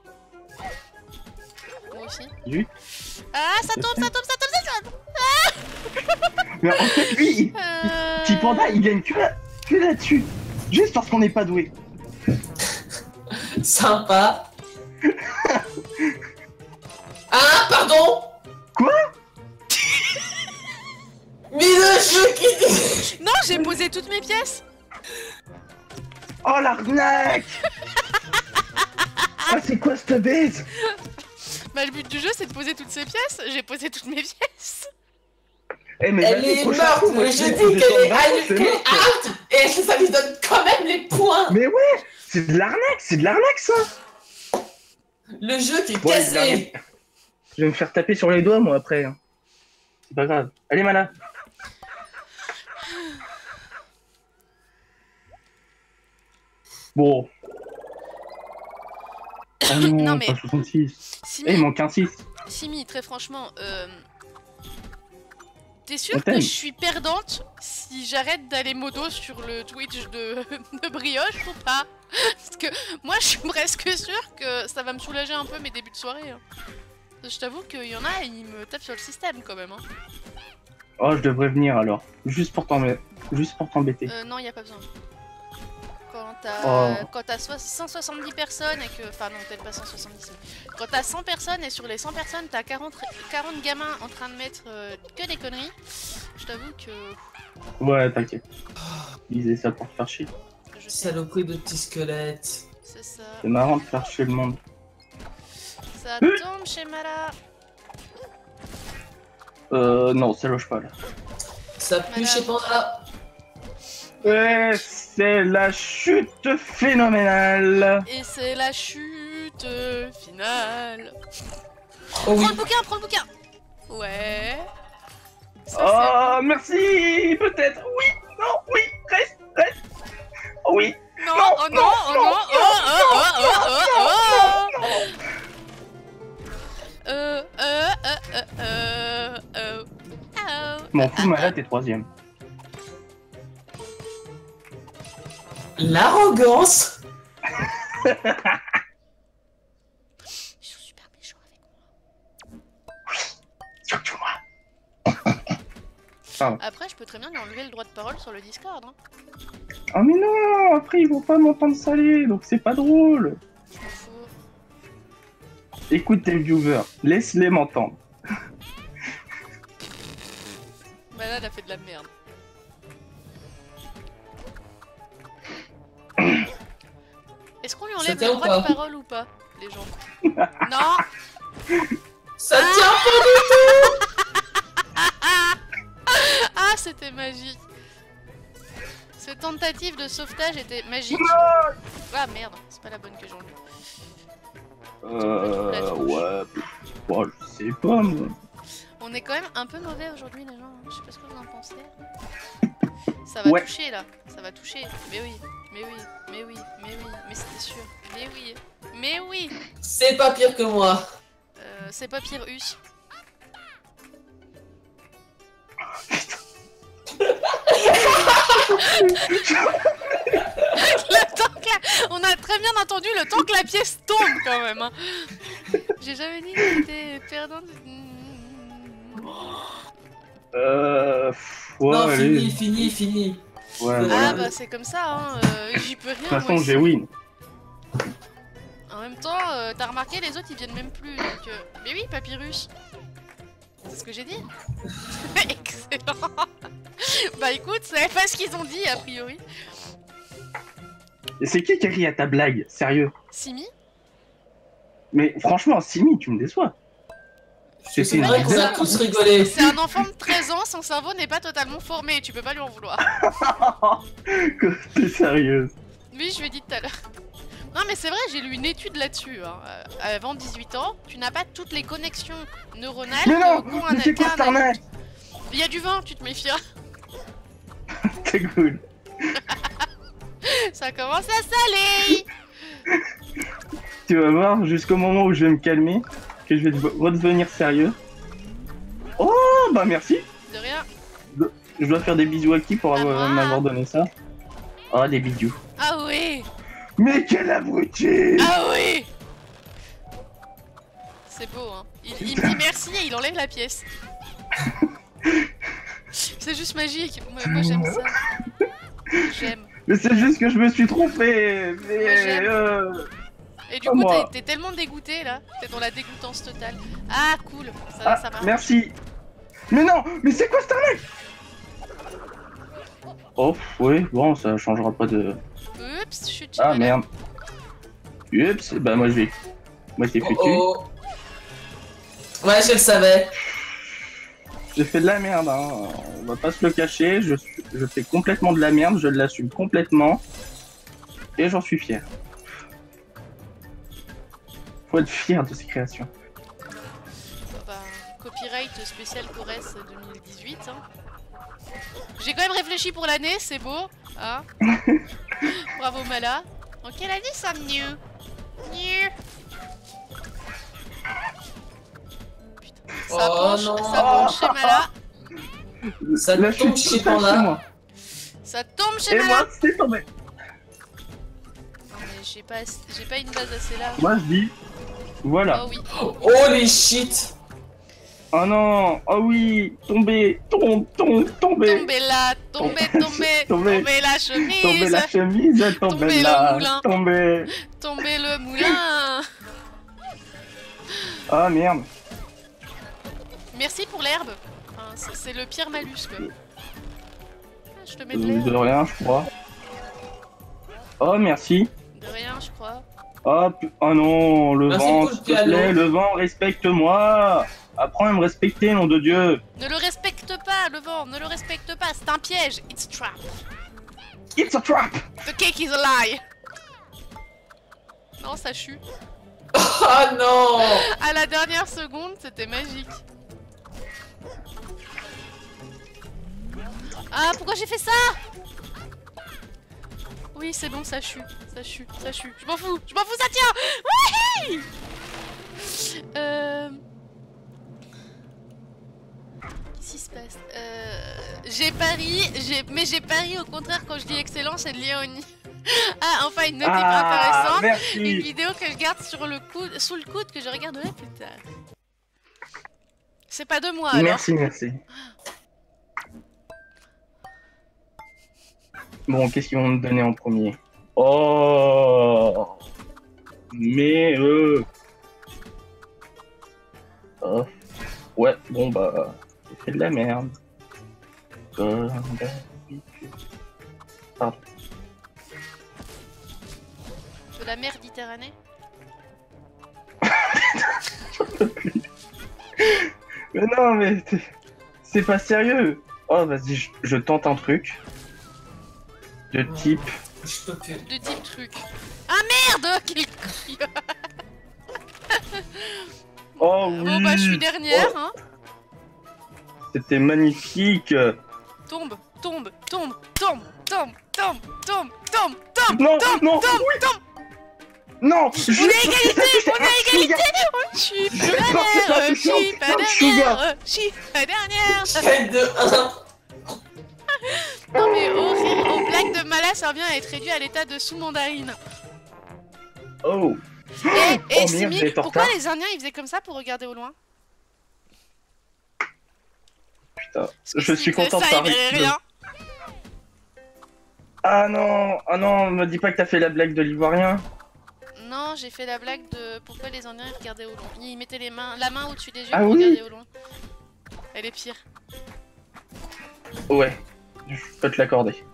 Moi aussi. Vu. Ah, ça tombe, ça tombe, ça tombe, ça tombe. Mais en fait, lui, Euh... Petit Panda, il gagne que là- que là-dessus. Juste parce qu'on n'est pas doué. Sympa. Ah, pardon. Quoi? Mais le jeu qui... Non, j'ai posé toutes mes pièces. Oh, l'arnaque. Ah, c'est quoi cette baise? Bah, le but du jeu, c'est de poser toutes ces pièces. J'ai posé toutes mes pièces. Eh, mais Elle vas-y, est prochain morte, coup, moi, le je jeu vais dit poser qu'elle ton est bâton, out, c'est qu'elle mort, est quoi. out, et ça lui donne quand même les points. Mais ouais, c'est de l'arnaque, c'est de l'arnaque ça. Le jeu qui est Ouais, cassé. Je vais me faire taper sur les doigts moi après. hein. C'est pas grave. Allez, Mana. Bon. Oh non, Non, mais- pas soixante-six. Simi, Eh, il manque un six. Simi, très franchement, euh... t'es sûr On que t'aime. je suis perdante si j'arrête d'aller modo sur le Twitch de, de Brioche ou pas? Parce que moi je suis presque sûre que ça va me soulager un peu mes débuts de soirée. Hein. Je t'avoue qu'il y en a, ils me tapent sur le système quand même. Hein. Oh, je devrais venir alors. Juste pour t'embêter. Juste pour t'embêter. Euh, non, y a pas besoin. Quand t'as Oh. quand t'as so- cent soixante-dix personnes et que... Enfin non, peut-être pas cent soixante-dix. Mais... Quand t'as cent personnes et sur les cent personnes, t'as quarante, quarante gamins en train de mettre euh, que des conneries, je t'avoue que... Ouais, t'inquiète. Ils disaient ça pour te faire chier. Je sais, Saloperie de petits squelettes. c'est ça. C'est marrant de faire chier le monde. Ça tombe chez Mala. Euh, non, ça loge pas là. Ça pue chez Panda. Ouais, c'est la chute phénoménale. Et c'est la chute finale. Oh oui. Prends le bouquin, prends le bouquin. Ouais. Ça, Oh, merci. Peut-être. Oui. Non. Oui. Reste. Reste. Oh, oui. c'est- Non, oh non, oh non, oh, oh, oh, oh, oh, oh. Euh, euh, euh, euh, euh, euh, oh. M'en fous, malade, t'es troisième. L'arrogance. Ils sont super méchants avec moi. Surtout moi. Après, je peux très bien lui enlever le droit de parole sur le Discord. Hein. Oh, mais non. Après, ils vont pas m'entendre saler, donc c'est pas drôle. Je m'en fous. Écoute tes viewers, laisse-les m'entendre. Bah là, elle a fait de la merde. Est-ce qu'on lui enlève C'était le ou droit de pas parole ou pas, les gens? Non. Ça tient pas. Ah, c'était magique. Cette tentative de sauvetage était magique. Ah merde, c'est pas la bonne que j'ai enlevée. Euh, ouais, bon, je sais pas, moi. On est quand même un peu mauvais aujourd'hui, les gens. hein. Je sais pas ce que vous en pensez. Ça va Ouais. toucher là, ça va toucher. Mais oui, mais oui, mais oui, mais oui, mais c'était sûr. Mais oui, mais oui. C'est pas pire que moi. Euh, c'est pas pire us. Le temps que la- On a très bien entendu le temps que la pièce tombe quand même. hein. J'ai jamais dit que j'étais perdante. Euh, pff, ouais, non, allez. fini, fini, fini. Ouais, Ah, voilà. Ah bah c'est comme ça, hein. euh, j'y peux rien. De toute façon, moi, j'ai c'est- win. En même temps, euh, t'as remarqué, les autres ils viennent même plus. Donc, euh, mais oui, Papyrus. C'est ce que j'ai dit. Excellent. Bah écoute, c'est pas ce qu'ils ont dit a priori. Et c'est qui qui rit à ta blague? Sérieux? Simi. Mais franchement, Simi, tu me déçois. C'est C'était une vrai qu'on a blague. tous rigolé. C'est un enfant de treize ans, son cerveau n'est pas totalement formé, tu peux pas lui en vouloir. Que t'es sérieuse? Oui, je lui ai dit tout à l'heure. Non mais c'est vrai, j'ai lu une étude là-dessus. Hein. Euh, avant dix-huit ans, tu n'as pas toutes les connexions neuronales. Mais non, qu'ont un- mais c'est quoi qu'un cette arnaque? adulte. Il y a du vin, tu te méfieras. C'est cool. Ça commence à saler. Tu vas voir, jusqu'au moment où je vais me calmer, que je vais de- redevenir sérieux. Oh, bah merci. De rien. Je dois faire des bisous à qui pour À avoir- moi. m'avoir donné ça? Oh, des bisous. Ah oui. Mais quel abruti! Ah oui. C'est beau, hein. Il, il me dit merci et il enlève la pièce. C'est juste magique. Moi, moi, j'aime ça. J'aime. Mais c'est juste que je me suis trompé. Moi, Mais j'aime. euh... Et du Pas coup, moi. t'es t'es tellement dégoûté là. T'es dans la dégoûtance totale. Ah, cool. Ça, Ah, ça marche. merci. Mais non, mais c'est quoi cette arnaque? Oh, oui, bon, ça changera pas de... Oups, chut. Ah, voilà. merde. Oups, bah moi je vais... Moi c'est foutu. Oh, oh. Ouais, je le savais. J'ai fait de la merde, hein. On va pas se le cacher, je, suis- je fais complètement de la merde, je l'assume complètement. Et j'en suis fier. Faut être fier de ses créations. Ah bah, copyright spécial Corrèze deux mille dix-huit. Hein. J'ai quand même réfléchi pour l'année, c'est beau. Hein. Bravo Mala. En quelle année ça mieux? Mieux. Ça Oh penche, non. ça penche chez Mala. Ça Là, tombe je suis chez total Panda. moi. Ça tombe chez Et Mala. moi, c'est tombé. Non, mais j'ai pas, j'ai pas une base assez large. Moi, je dis, voilà. Oh oui. Oh les shit. Oh non, oh oui, tombé, tombe, tombe, tombé. Tombez là, tombez, tombez, Tombez. tombez la chemise. Tomber la chemise, tomber Tomber le là, moulin. tomber. Tombez le moulin. Ah merde. Merci pour l'herbe. Enfin, c'est c'est le pire malus quoi. Ah, je te mets de De l'herbe. rien, je crois. Oh merci. De rien, je crois. Oh, pu- oh non, le Ah, c'est vent, cool, s'il te piano. plaît, le vent, respecte-moi. Apprends à me respecter, nom de Dieu. Ne le respecte pas, le vent. Ne le respecte pas. C'est un piège. It's a trap. It's a trap. The cake is a lie. Non, ça chute. Oh non. À la dernière seconde, c'était magique. Ah, pourquoi j'ai fait ça? Oui, c'est bon, ça chute. Ça chute, ça chute. Je m'en fous, je m'en fous, ça tient. Oui. Euh... Qu'est-ce qui se passe? euh... J'ai pari, j'ai... mais j'ai pari au contraire quand je dis excellent, c'est de Léonie. Ah, enfin une notif Ah, intéressante. Une merci. vidéo que je garde sur le coude, sous le coude que je regarderai plus tard. C'est pas de moi alors. Merci, merci. Bon, qu'est-ce qu'ils vont me donner en premier? Oh, mais euh... oh. Ouais, bon bah, j'ai fait de la merde. Comme d'habitude. Pardon. De la mer Méditerranée. Mais non, mais t'es- c'est pas sérieux. Oh, vas-y, je, je tente un truc. De type. Je peux plus. De type truc. Ah merde. Quel con. Oh oui. Bon bah je suis dernière Oh, hein. c'était magnifique. Tombe, tombe, tombe, tombe, tombe, tombe, tombe, tombe, tombe, Non, tombe, non, tombe, oui. tombe. Non, On est égalité, on est égalité. Je suis pas dernière, je suis pas dernière, je suis pas dernière. Quel de un. Non mais au rire, au blague de Mala, ça revient à être réduit à l'état de sous-mandarine. Oh. Et, Oh, et merde, Simi, j'ai été en pourquoi retard. les Indiens ils faisaient comme ça pour regarder au loin? Putain, Parce que je s'ils suis faisaient content de ça, ça. ils verraient rien. Ah non, ah non, me dis pas que t'as fait la blague de l'ivoirien. Non, j'ai fait la blague de pourquoi les Indiens ils regardaient au loin. Ils mettaient les mains, la main au-dessus des yeux Ah pour oui. regarder au loin. Elle est pire. Ouais, je peux te l'accorder.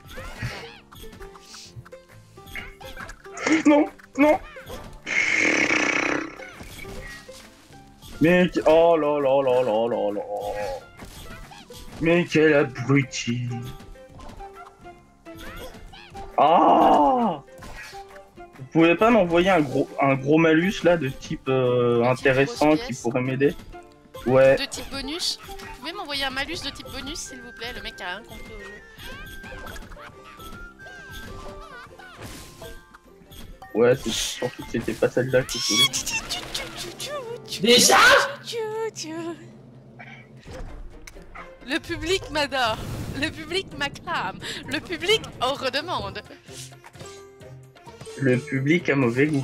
Non, non. Mais oh là là là là là là. Mais quel abruti. Ah. Vous pouvez pas m'envoyer un gros un gros malus là de type euh, De type intéressant grosse qui pièce. pourrait m'aider? Ouais. De type bonus. Vous pouvez m'envoyer un malus de type bonus s'il vous plaît, le mec a rien compris au jeu. Ouais, c'est surtout que c'était pas celle-là que je voulais. Déjà. Le public m'adore, le public m'acclame, le public en redemande. Le public a mauvais goût.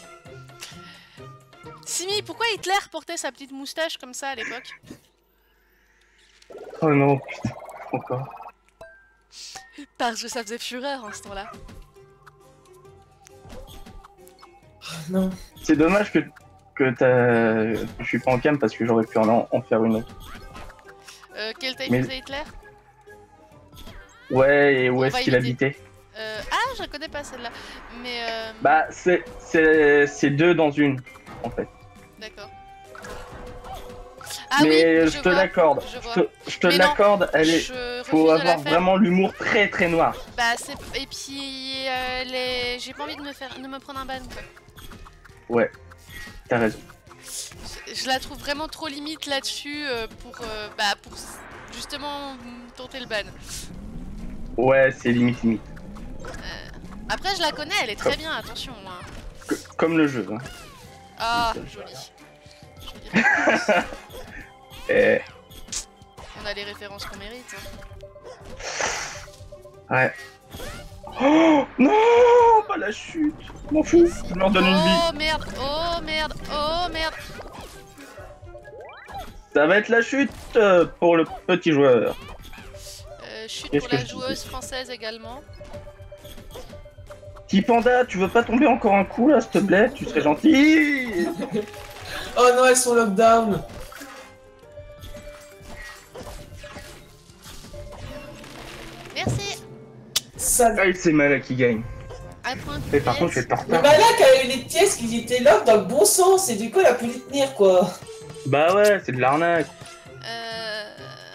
Simi, pourquoi Hitler portait sa petite moustache comme ça à l'époque? Oh non, putain, encore. Parce que ça faisait fureur en ce temps-là. Non. C'est dommage que, que t'as... Je suis pas en cam parce que j'aurais pu en, en faire une autre. Euh, quelle taille Mais- faisait Hitler? Ouais, et où On est-ce va qu'il imiter. habitait? euh, Ah, je la connais pas celle-là. Mais euh... Bah, c'est, c'est, c'est deux dans une, en fait. d'accord. Ah Mais oui, je, te vois, l'accorde. je Je vois. te, je te Mais non, l'accorde, elle est... Je Faut refuse de la avoir faire. vraiment l'humour très très noir. Bah c'est et puis euh, les... j'ai pas envie de me faire de me prendre un ban quoi. Ouais, t'as raison. Je, je la trouve vraiment trop limite là-dessus euh, pour euh, bah pour justement mm, tenter le ban. Ouais, c'est limite limite. Après je la connais, elle est très bien, attention. Hein. C- comme le jeu. Hein. Ah Ça, joli. voilà. Je veux dire. Eh, On a les références qu'on mérite. Hein. ouais. Oh non, pas la chute. Je m'en fous. Je leur donne une vie. Oh merde, oh merde, oh merde. Ça va être la chute euh, pour le petit joueur. Euh, chute Qu'est-ce pour que la je joueuse disais française également. Petit panda, tu veux pas tomber encore un coup là, s'il te plaît? Tu serais gentil. Oh non, elles sont lockdown. Merci. Ça... Ah, c'est Mala qui gagne. Un point de Et par contre, je pièce. vais pas Mais retard. Malak a eu les pièces qui étaient lock dans le bon sens et du coup elle a pu les tenir quoi. Bah ouais, c'est de l'arnaque. Euh...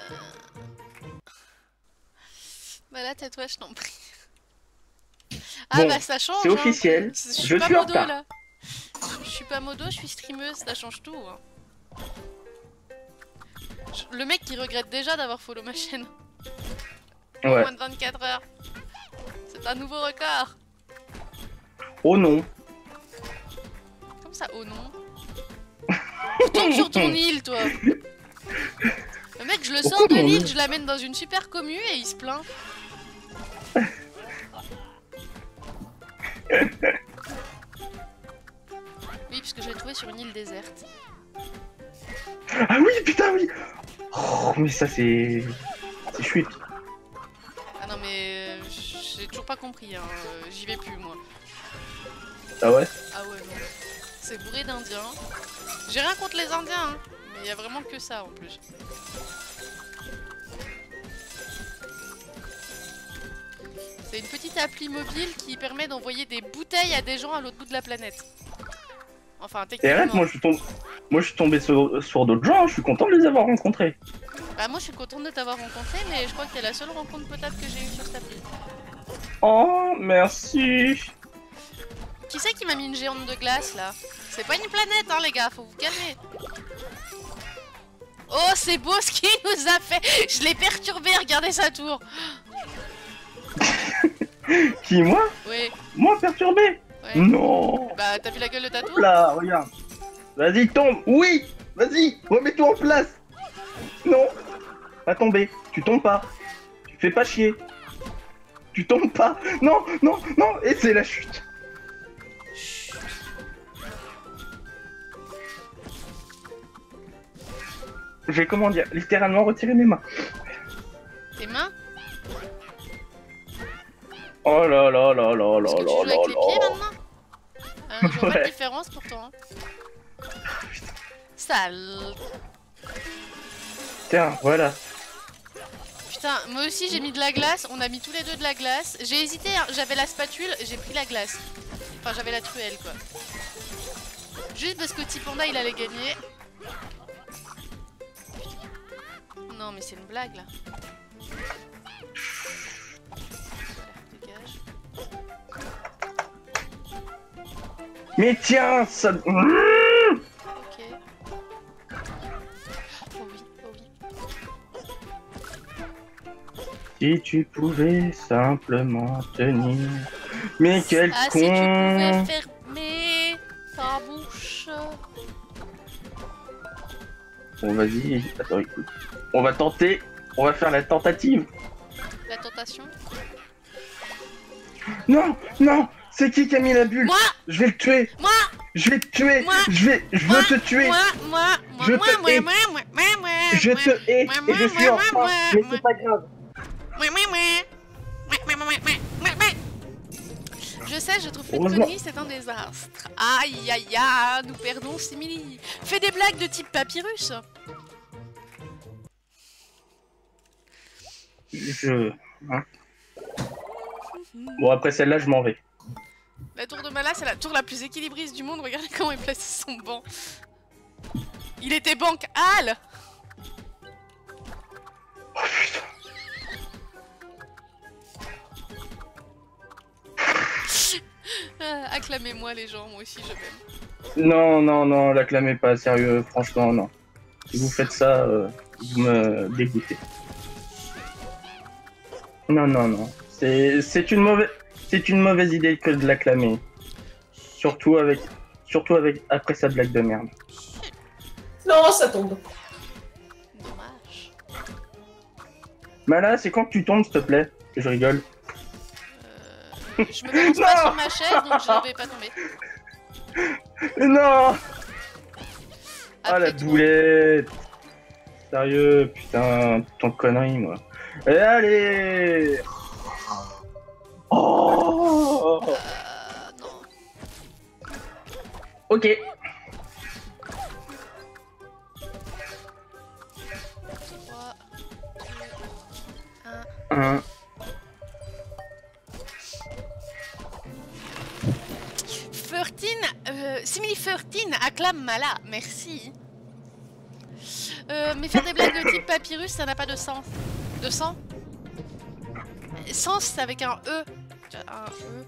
Bah là, tais-toi, je t'en prie. Ah Bon, bah ça change. c'est hein. officiel. Je Je suis pas suis en modo retard. là. Je suis pas modo, je suis streameuse, ça change tout. Hein. Je- Le mec qui regrette déjà d'avoir follow ma chaîne. Ouais. Moins de vingt-quatre heures. C'est un nouveau record. Oh non. Comme ça, oh non. Tu tombes sur ton île, toi. Le mec, je le sors Pourquoi de mon l'île, île je l'amène dans une super commu et il se plaint. Oui, puisque je l'ai trouvé sur une île déserte. Ah oui, putain, oui. Oh, mais ça, c'est. C'est chute. Ah non, mais euh, j'ai toujours pas compris, hein. euh, J'y vais plus, moi. Ah ouais? Ah ouais, non. C'est bourré d'Indiens. J'ai rien contre les Indiens, hein. Mais il y a vraiment que ça en plus. C'est une petite appli mobile qui permet d'envoyer des bouteilles à des gens à l'autre bout de la planète. Enfin, Et arrête, techniquement. moi je suis tombé, moi, je suis tombé sur, sur d'autres gens, je suis content de les avoir rencontrés. Bah moi je suis contente de t'avoir rencontré, mais je crois que t'es la seule rencontre potable que j'ai eue sur cette appli. Oh, merci. Qui c'est qui m'a mis une géante de glace là? C'est pas une planète hein les gars, faut vous calmer. Oh c'est beau ce qu'il nous a fait. Je l'ai perturbé, regardez sa tour. Qui, moi? Oui, Moi, perturbé? ouais. Non. Bah t'as vu la gueule de ta tour? Là, regarde. Vas-y, tombe. Oui. Vas-y, remets-toi en place. Non. Pas tomber. Tu tombes pas. Tu fais pas chier. Tu tombes pas. Non, non, non. Et c'est la chute. Chut. J'ai, comment dire, littéralement retiré mes mains. Tes mains? Oh là là là là là Est-ce que tu là joues là avec les pieds là. maintenant? euh, Je vois pas de Ouais. différence pourtant. Hein. Sale. Tiens, voilà. Putain, moi aussi j'ai mis de la glace, on a mis tous les deux de la glace. J'ai hésité, hein, j'avais la spatule, j'ai pris la glace. Enfin j'avais la truelle quoi. Juste parce que Tipanda il allait gagner. Non mais c'est une blague là. Voilà, dégage. Mais tiens, ça... Ok. Oh oui, oh oui. Si tu pouvais simplement tenir... Mais quel Ah con. si tu pouvais fermer ta bouche. Bon, vas-y, attends, écoute. On va tenter, on va faire la tentative. La tentation. Non, non, c'est qui qui a mis la bulle? Moi Je vais le tuer. Moi Je vais te tuer. Moi Je vais, je veux Moi te tuer. Moi Moi Moi Je Moi te Moi hais. Moi Moi Moi Moi Je moi, te hais moi, et je moi, suis en moi, retard, moi, mais moi. c'est pas grave. moi, moi, moi. Moi, moi, moi, moi, moi, moi. Je sais, je trouve que Heureusement. Tony c'est un désastre. Aïe aïe aïe, nous perdons Simili. Fais des blagues de type papyrus. Je... hein. Bon, après celle-là, je m'en vais. La tour de Mala, c'est la tour la plus équilibriste du monde. Regardez comment il place son banc. Il était bancal. Oh putain. Ah, acclamez-moi les gens, moi aussi je m'aime. Non, non, non, l'acclamez pas, sérieux, franchement, non. Si vous faites ça, euh, vous me dégoûtez. Non, non, non. C'est c'est une mauvaise c'est une mauvaise idée que de l'acclamer. Surtout avec surtout avec après sa blague de merde. Non, ça tombe. Mala, c'est quand que tu tombes, s'il te plaît? Je rigole. Euh, je me balance pas sur ma chaise, donc je ne vais pas tomber. Non. Ah, la Après toi. boulette. Sérieux, putain, ton connerie, moi. Et allez. Oh. Euh, non. Ok. trois, deux, un. Un. Thirteen, euh, Simili Thirteen acclame Mala, merci. Euh, mais faire des blagues de type papyrus, ça n'a pas de sens. De sang Sens, c'est avec un E. Un E.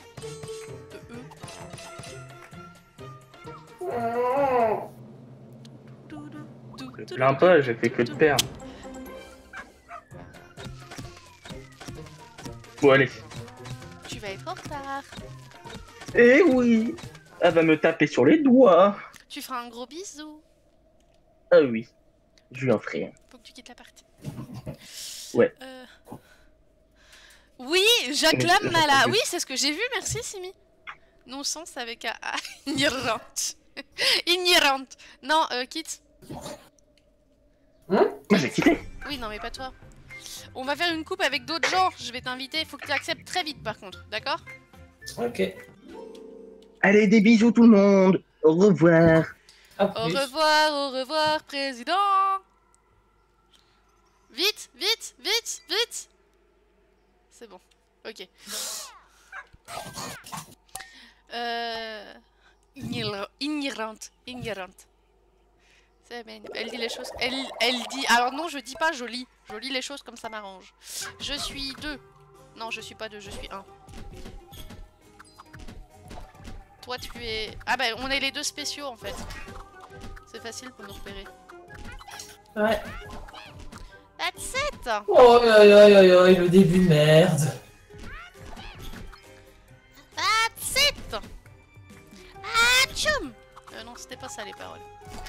E, E. Je plains pas, j'ai fait que de perdre. Bon, allez. Tu vas être en retard. Eh oui. Elle va me taper sur les doigts. Tu feras un gros bisou. Ah oui. Je lui en ferai un. Faut que tu quittes la partie. Ouais. Euh... Oui, j'acclame Mala. Oui, c'est ce que j'ai vu, merci Simi. Non sens avec un A. Ignorante. Ignorante. Non, euh, quitte. Hein? Moi, j'ai quitté. Oui, non, mais pas toi. On va faire une coupe avec d'autres gens. Je vais t'inviter. Il faut que tu acceptes très vite, par contre. D'accord? Ok. Allez, des bisous tout le monde. Au revoir. À Au plus. revoir, au revoir, président. Vite, vite, vite, vite. C'est bon. Ok. Euh... Ignor- Ignorante. Ignorante. C'est bien. Elle dit les choses. Elle, elle dit. Alors non, je dis pas, je lis. Je lis les choses comme ça m'arrange. Je suis deux. Non, je suis pas deux, je suis un. Toi, tu es. Ah bah, on est les deux spéciaux en fait. C'est facile pour nous repérer. Ouais. That's it. Oh, aïe, aïe, aïe, aïe, le début, merde. That's it. Ah, tchoum. Euh, non, c'était pas ça les paroles.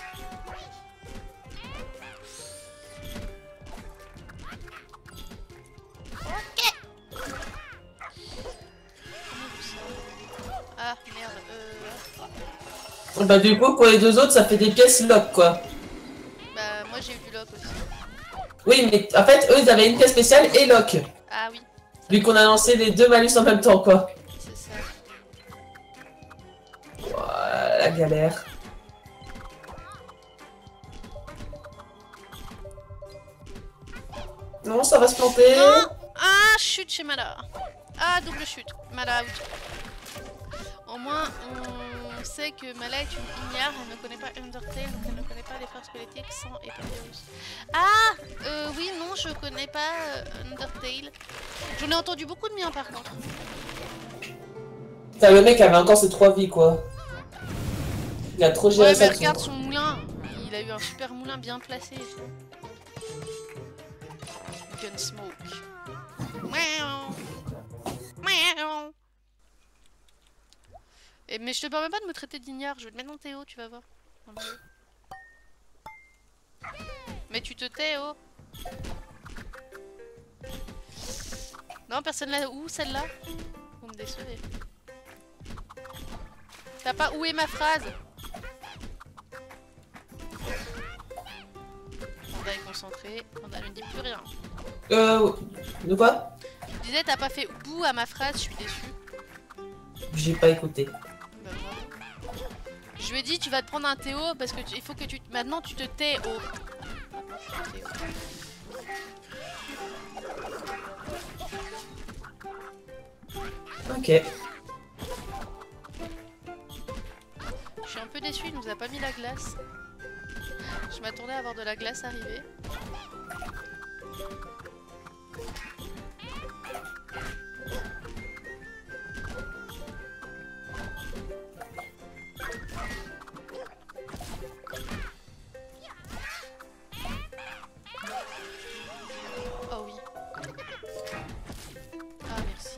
Ok. Ah, merde. Euh... Bah, du coup, pour les deux autres, ça fait des pièces lock, quoi. Bah, moi j'ai eu du lock aussi. Oui, mais en fait, eux, ils avaient une pièce spéciale et lock. Ah oui, Vu qu'on a lancé les deux malus en même temps, quoi. c'est ça. Ouah, la galère. Non, ça va se planter. Non. Ah, chute chez Mala. Ah, double chute. Mala out. Au moins, on sait que Mala est une ignare, elle ne connaît pas Undertale, donc elle ne connaît pas les frères squelettiques sans et Papyrus. Ah, euh, oui, non, je connais pas euh, Undertale. J'en ai entendu beaucoup de bien par contre. Putain, le mec avait encore ses trois vies, quoi. Il a trop géré Ouais, mais ça. regarde son moulin. Il a eu un super moulin bien placé. Gunsmoke. Miaou. Miaou. Et mais je te permets pas de me traiter d'ignare, je vais te mettre en Théo, tu vas voir. Mais tu te tais, oh. Non, personne l'a. Où celle-là? Vous me décevez. T'as pas où est ma phrase? Panda est concentré, Panda ne dit plus rien. Euh, de quoi? Je disais, t'as pas fait bout à ma phrase, je suis déçue. J'ai pas écouté. Bah, bravo. Je lui ai dit, tu vas te prendre un Théo parce que tu- il faut que tu. Maintenant, tu te tais, oh. Maintenant, tu te tais, oh. Ok. Je suis un peu déçue, il nous a pas mis la glace. Je m'attendais à voir de la glace arriver. Oh oui. Ah merci.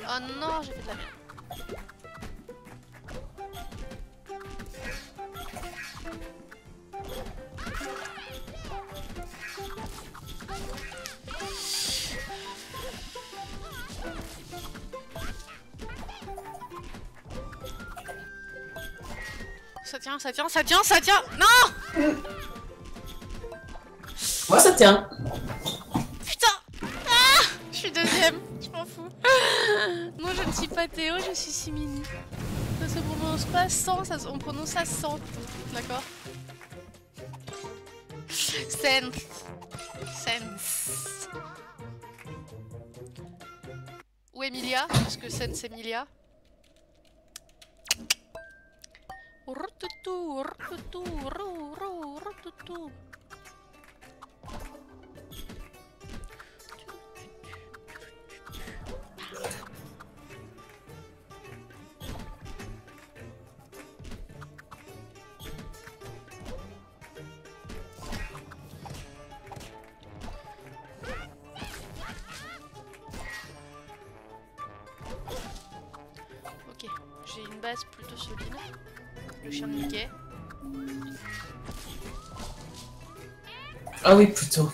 Oh non, j'ai fait de la merde. Ça tient, ça tient, ça tient, ça tient. Non. Moi ça tient. Putain. Ah, je suis deuxième, je m'en fous. Non, je ne suis pas Théo, je suis Simini. Ça se prononce pas cent, ça, on prononce ça cent. D'accord. Sense. Sense. Où est Emilia? Parce que Sense Emilia. Routou, routou, rou, rou, routou. Ok, j'ai une base plutôt solide. Le chien de Mickey. Ah oui, plutôt.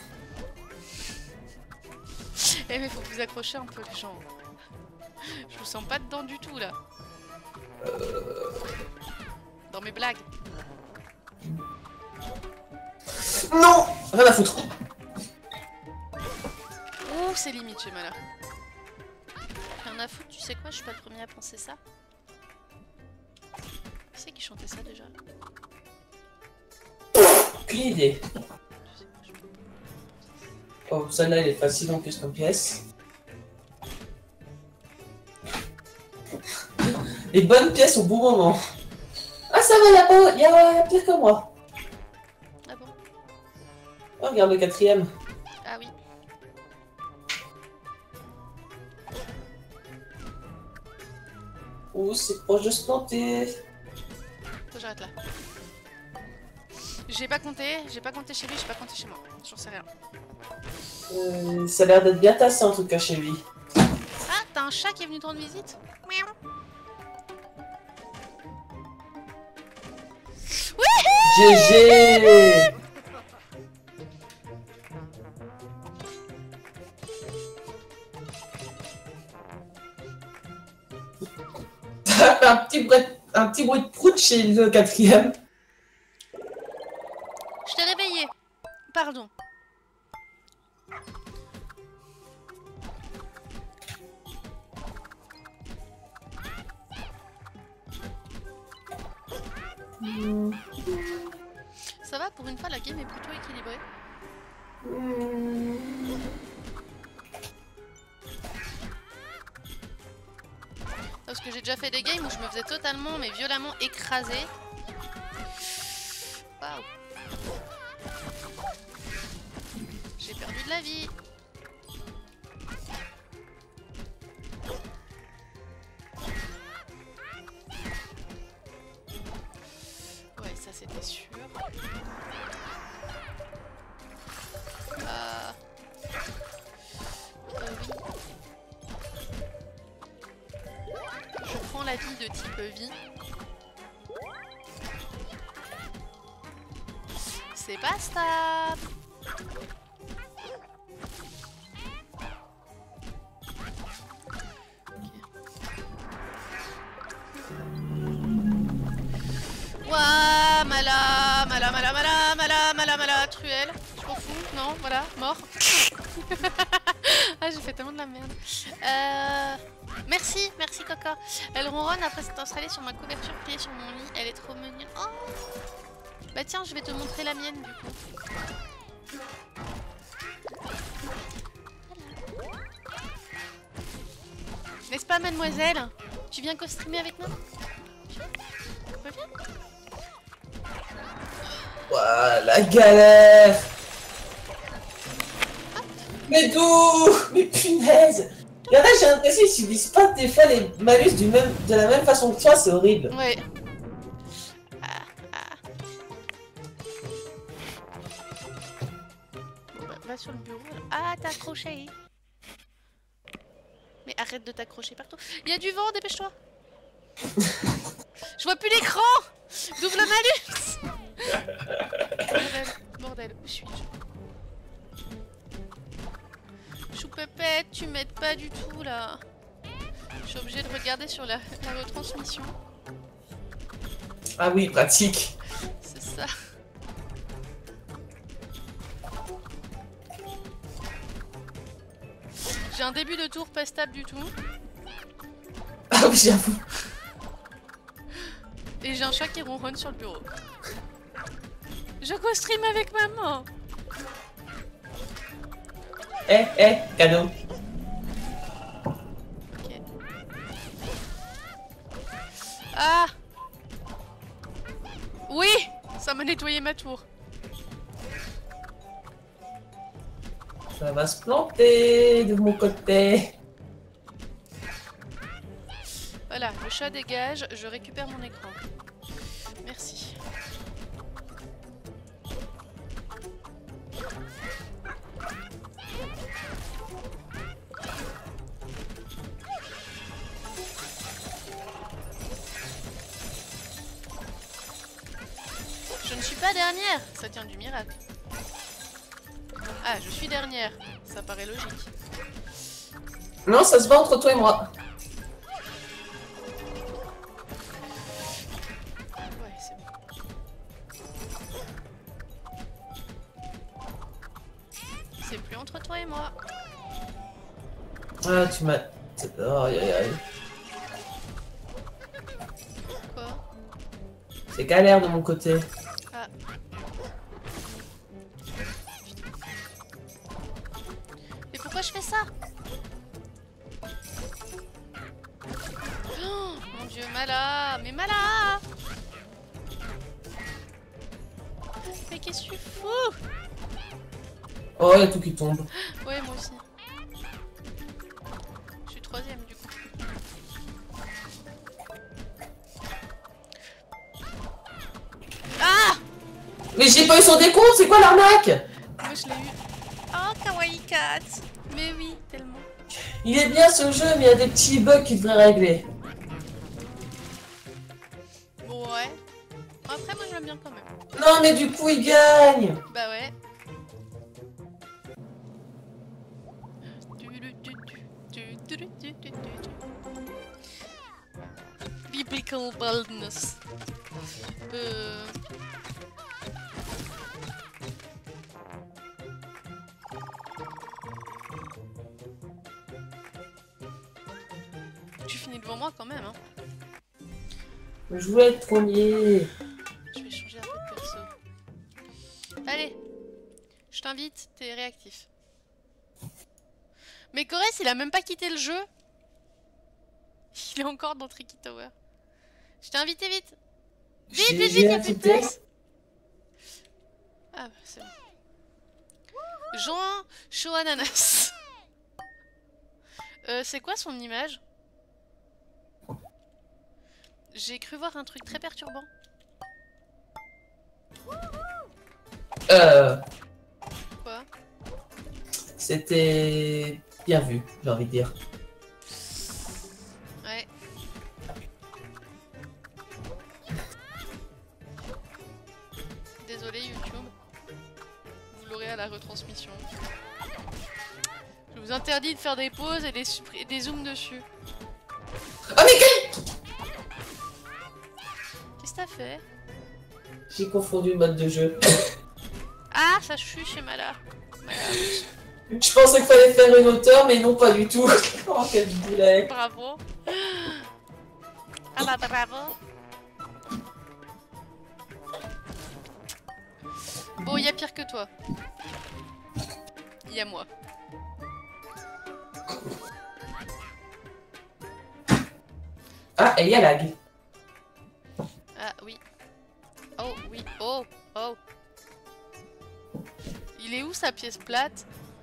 Eh mais faut vous accrocher un peu les gens. Je vous sens pas dedans du tout là. Euh... Dans mes blagues. Non, rien à foutre. Ouh, c'est limite chez Mala. Rien à foutre, tu sais quoi, je suis pas le premier à penser ça. Qui c'est qui chantait ça déjà? Aucune idée. Oh, celle-là, elle est facile en plus comme pièce. Les bonnes pièces au bon moment. Ah, ça va, là-bas, il y a pire que moi. Ah bon? Oh, regarde le quatrième. Ah oui. Oh, c'est proche de se planter. Faut que j'arrête là. J'ai pas compté, j'ai pas compté chez lui, j'ai pas compté chez moi. J'en sais rien. Euh, ça a l'air d'être bien tassé en tout cas chez lui. Ah, t'as un chat qui est venu te rendre visite? Miaou. G G. T'as fait un petit bruit, un petit bruit de prout chez le quatrième. Je t'ai réveillé. Pardon. Mmh. Ça va, pour une fois la game est plutôt équilibrée. Mmh. Parce que j'ai déjà fait des games où je me faisais totalement mais violemment écraser. Waouh. J'ai perdu de la vie. Ouais, ça c'était sûr. Euh... Euh, oui. Je prends la vie de type vie. C'est pas stable. Ouah, mala, mala, mala, mala, mala, mala, mala, truelle. Je m'en fous, non, voilà, mort. Ah, j'ai fait tellement de la merde. Euh... Merci, merci Coca. Elle ronronne après s'être installée sur ma couverture pliée sur mon lit. Elle est trop mignonne. Oh, bah tiens, je vais te montrer la mienne du coup. N'est-ce pas, mademoiselle? Tu viens co-streamer avec moi? Reviens. Ouah, la galère. Mais d'où? Mais punaise. Il y en a, j'ai l'impression qu'ils subissent pas des fois les malus du même, de la même façon que toi, c'est horrible. Ouais. Ah, ah. Bon, bah, va sur le bureau. Ah, t'as accroché. Mais arrête de t'accrocher partout. Il y a du vent, dépêche-toi. Je vois plus l'écran. Double malus. Bordel, bordel, où suis-je? Choupépette, tu m'aides pas du tout là. Je suis obligée de regarder sur la, la retransmission. Ah oui, pratique. C'est ça. J'ai un début de tour pas stable du tout. Ah oui, j'avoue. Et j'ai un chat qui ronronne sur le bureau. Je co-stream avec maman. Eh, eh, cadeau. Ok. Ah. Oui, ça m'a nettoyé ma tour. Ça va se planter de mon côté. Voilà, le chat dégage, je récupère mon écran. Merci. Je ne suis pas dernière, ça tient du miracle. Ah, je suis dernière, ça paraît logique. Non, ça se bat entre toi et moi. Ouais, c'est bon. C'est plus entre toi et moi. Ah, tu m'as... Oh, aïe, aïe, aïe. Quoi? C'est galère de mon côté. Ah. Mais pourquoi je fais ça? Oh, mon dieu, Mala! Mais Mala! Mais qu'est-ce que tu fous? Oh, il y a tout qui tombe. Ouais, moi aussi. Je suis troisième du coup. Ah! Mais j'ai pas eu son décompte, c'est quoi l'arnaque? Moi je l'ai eu. Oh, kawaii cat! Mais oui, tellement. Il est bien ce jeu, mais il y a des petits bugs qu'il devrait régler. Ouais. Après, moi je l'aime bien quand même. Non, mais du coup, il gagne. Bah ouais. Biblical boldness. Euh... Tu finis devant moi quand même, hein. Je voulais être premier. Je vais changer un peu de perso. Allez, je t'invite, t'es réactif. Mais Corès, il a même pas quitté le jeu. Il est encore dans Tricky Tower. Je t'ai invité vite. Vite, vite, vite, il y a plus de place. Ah bah c'est bon. Jean Chouananas. Euh, c'est quoi son image? J'ai cru voir un truc très perturbant. Euh... Quoi? C'était... bien vu, j'ai envie de dire. Ouais. Désolé YouTube. Vous l'aurez à la retransmission. Je vous interdis de faire des pauses et des, et des zooms dessus. Oh mais quel... Qu'est-ce que t'as fait? J'ai confondu le mode de jeu. Ah, ça chue chez Mala. Mala. Je pensais qu'il fallait faire une hauteur, mais non, pas du tout. Oh, quel boulet. Bravo. Ah bah bravo. Bon, il y a pire que toi. Il y a moi. Ah, et il y a lag. Ah oui. Oh oui. Oh. Oh. Il est où sa pièce plate?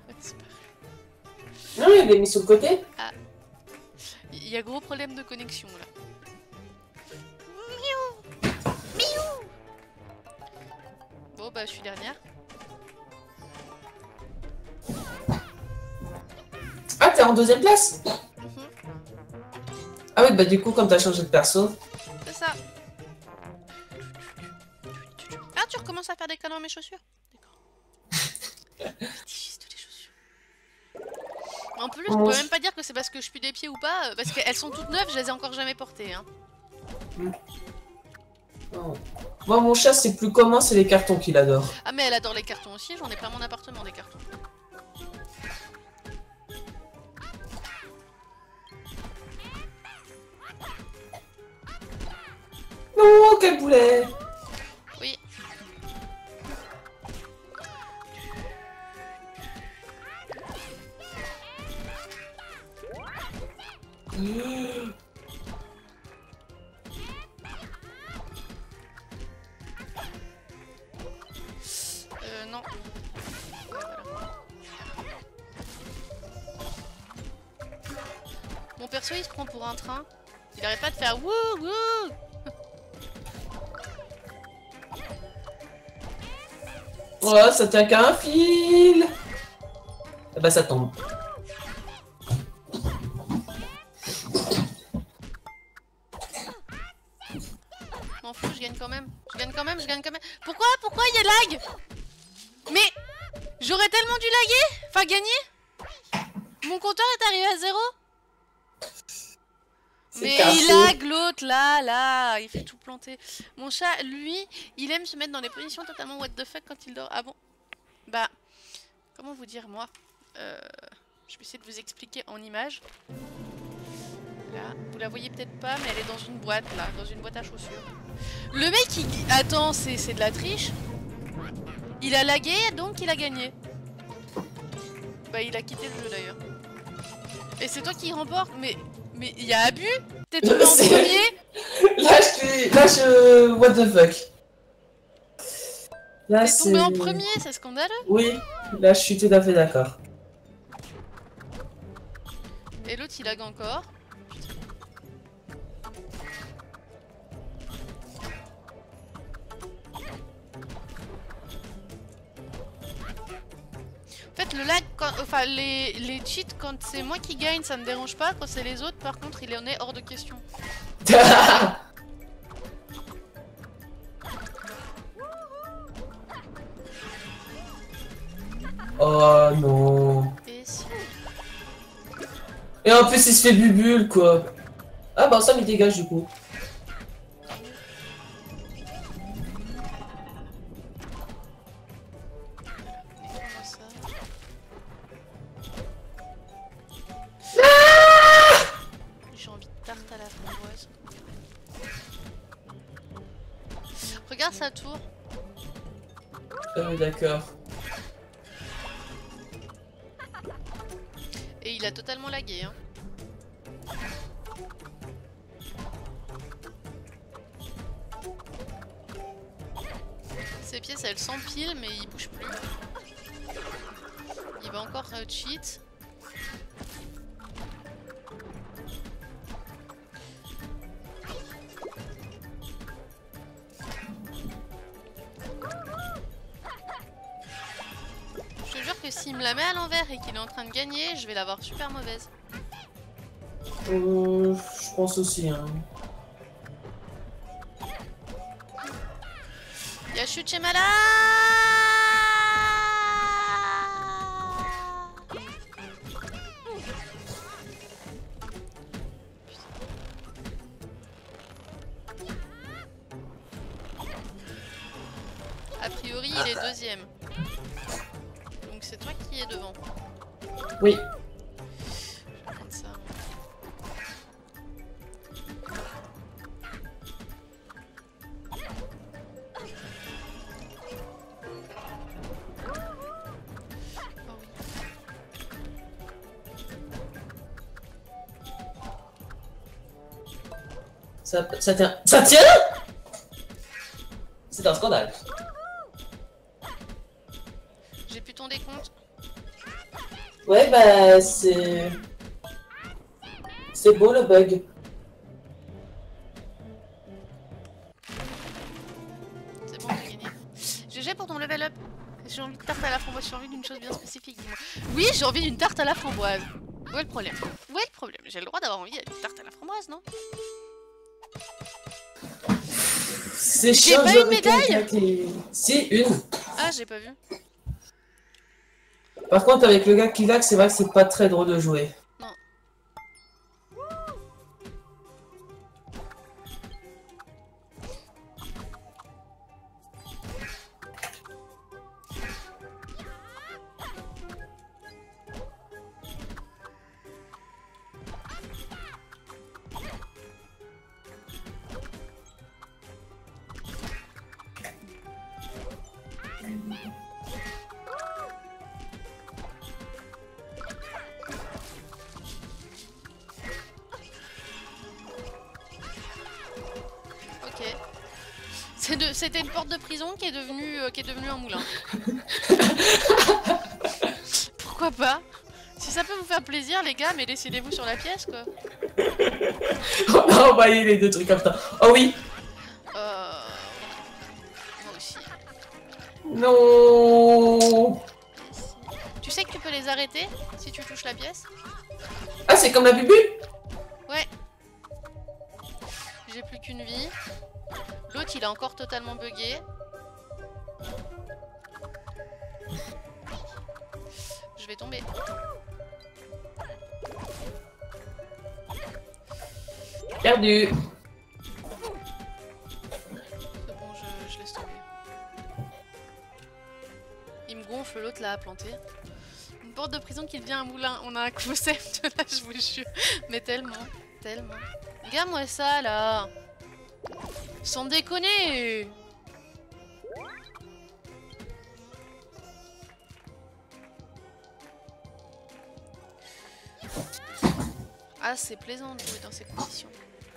Non, il est mis sur le côté. Ah. Il y a gros problème de connexion là. Miaou. Miaou. Bon bah je suis dernière. Ah, t'es en deuxième place. Mm-hmm. Ah oui, bah du coup, comme t'as changé de perso. C'est ça. Ah, tu recommences à faire des canons à mes chaussures? D'accord. Fétichiste des chaussures. En plus, je Oh. peux même pas dire que c'est parce que je pue des pieds ou pas, parce qu'elles sont toutes neuves, je les ai encore jamais portées. Hein. Oh. Moi, mon chat, c'est plus commun, c'est les cartons qu'il adore. Ah, mais elle adore les cartons aussi, j'en ai plein mon appartement des cartons. Non, quel boulet! Oui. Mmh. Euh, non. Voilà. Mon perso il se prend pour un train. Il arrête pas de faire wouh wouh. Oh, ça tient qu'à un fil! Ah bah ça tombe. M'en fous, je gagne quand même. Je gagne quand même, je gagne quand même. Pourquoi Pourquoi il y a lag? Mais j'aurais tellement dû laguer. Enfin gagner. Mon compteur est arrivé à zéro. Mais il lag l'autre là, là, il fait tout planter. Mon chat, lui, il aime se mettre dans des positions totalement what the fuck quand il dort. Ah bon? Bah, comment vous dire moi? euh, Je vais essayer de vous expliquer en image. Là, vous la voyez peut-être pas, mais elle est dans une boîte là, dans une boîte à chaussures. Le mec, il... attends, c'est de la triche. Il a lagué, donc il a gagné. Bah, il a quitté le jeu d'ailleurs. Et c'est toi qui remporte, mais... Mais il y a abus. T'es tombé en premier. Là, je suis... Là, je... What the fuck. Là, T'es tombé en premier, c'est scandaleux. Oui, là, je suis tout à fait d'accord. Et l'autre, il lag encore. En fait, le lag, quand, enfin les, les cheats, quand c'est moi qui gagne, ça me dérange pas. Quand c'est les autres, par contre, il en est hors de question. Oh non. Et si... Et en plus, il se fait bubule, quoi. Ah bah ça, il dégage du coup. J'ai envie de tarte à la framboise. Regarde sa tour. Euh, d'accord. Et il a totalement lagué, hein. Ses pièces elles s'empilent mais il bouge plus. Il va encore euh, cheat. Je te jure que s'il me la met à l'envers et qu'il est en train de gagner, je vais l'avoir super mauvaise. Euh, je pense aussi, hein. Y'a chute chez Mala. A priori, il est deuxième. Donc c'est toi qui es devant. Oui. Je vais prendre ça. Oh oui. Ça, ça tient. Ça tient. C'est un scandale. J'ai plus ton décompte. Ouais, bah c'est... C'est beau le bug. C'est bon, j'ai gagné. G G pour ton level up. J'ai envie de tarte à la framboise, j'ai envie d'une chose bien spécifique, dis-moi. Oui, j'ai envie d'une tarte à la framboise. Où est le problème? Où est le problème? J'ai le droit d'avoir envie d'une tarte à la framboise, non? C'est J'ai chiant, pas je une médaille qui... Si, une. Ah, j'ai pas vu. Par contre, avec le gars qui lag, c'est vrai que c'est pas très drôle de jouer. Non. Ok. C'était une porte de prison qui est devenue, euh, qui est devenue un moulin. Pourquoi pas? Si ça peut vous faire plaisir, les gars, mais décidez-vous sur la pièce, quoi. On a envoyé les deux trucs comme ça. Oh oui. Euh... Moi aussi. Non. Tu sais que tu peux les arrêter si tu touches la pièce? Ah, c'est comme la bubu? Ouais. J'ai plus qu'une vie. L'autre, il est encore totalement bugué. Je vais tomber. Perdu. C'est bon, je, je laisse tomber. Il me gonfle, l'autre là a planté. Une porte de prison qui devient un moulin. On a un concept là, je vous jure. Mais tellement, tellement. Regarde-moi ça là. Sans déconner. Ah, c'est plaisant de jouer dans ces conditions.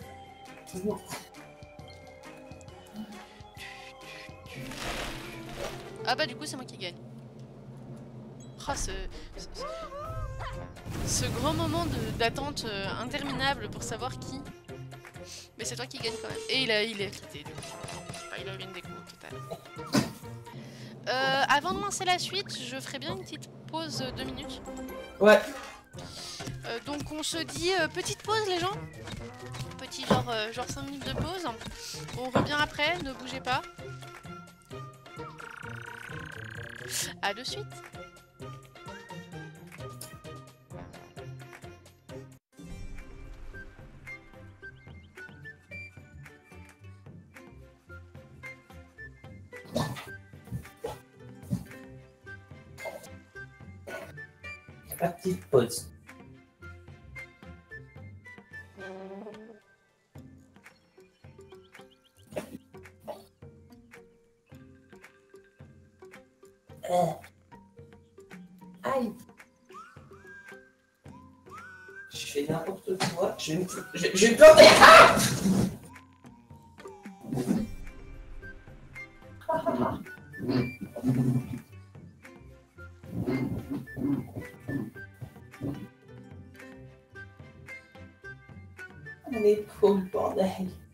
Ah bah du coup c'est moi qui gagne. Ah, ce, ce, ce grand moment d'attente euh, interminable pour savoir qui. Mais c'est toi qui gagne quand même. Et il a il est quitté du coup. Enfin, il a eu une déco totale. Euh, avant de lancer la suite, je ferai bien une petite pause de deux minutes. Ouais. Euh, donc on se dit euh, petite pause les gens. Petit genre, euh, genre cinq minutes de pause. On revient après, ne bougez pas. À de suite. La petite pause. Euh. Aïe. Je fais n'importe quoi. Je vais me je, je vais me planter. Ah On est trop le bordel.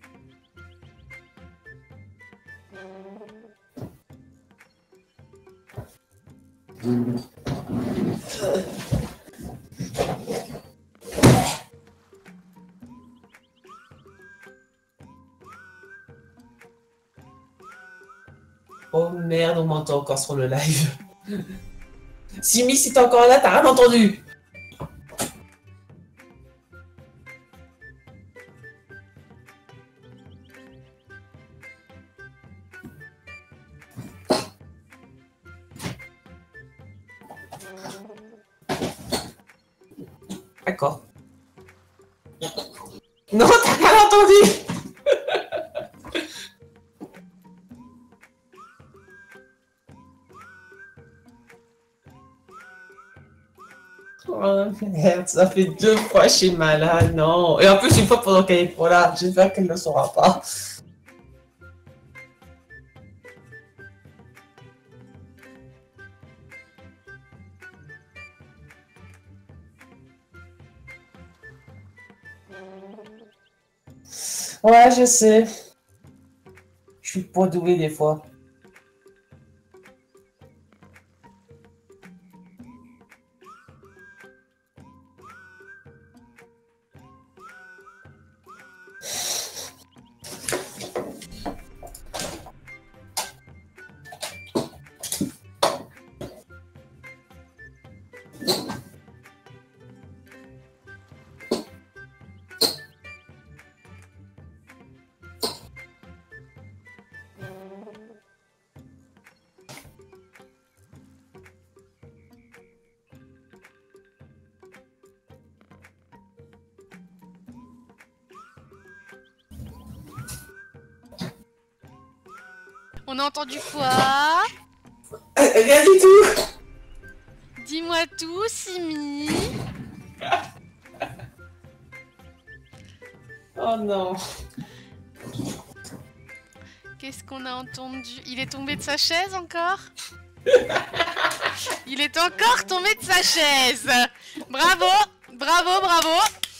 Oh merde, on m'entend encore sur le live. Simi, si t'es encore là, t'as rien entendu. D'accord. Non, t'as rien entendu. Oh merde, ça fait deux fois que je suis malade, non. Et en plus, une fois pendant qu'elle est pas là, j'espère qu'elle ne le saura pas. Ouais, je sais. Je suis pas doué des fois. On a entendu quoi? Euh, Rien du tout. Dis-moi tout, Simi. Oh non. Qu'est-ce qu'on a entendu? Il est tombé de sa chaise encore? Il est encore tombé de sa chaise. Bravo, bravo, bravo.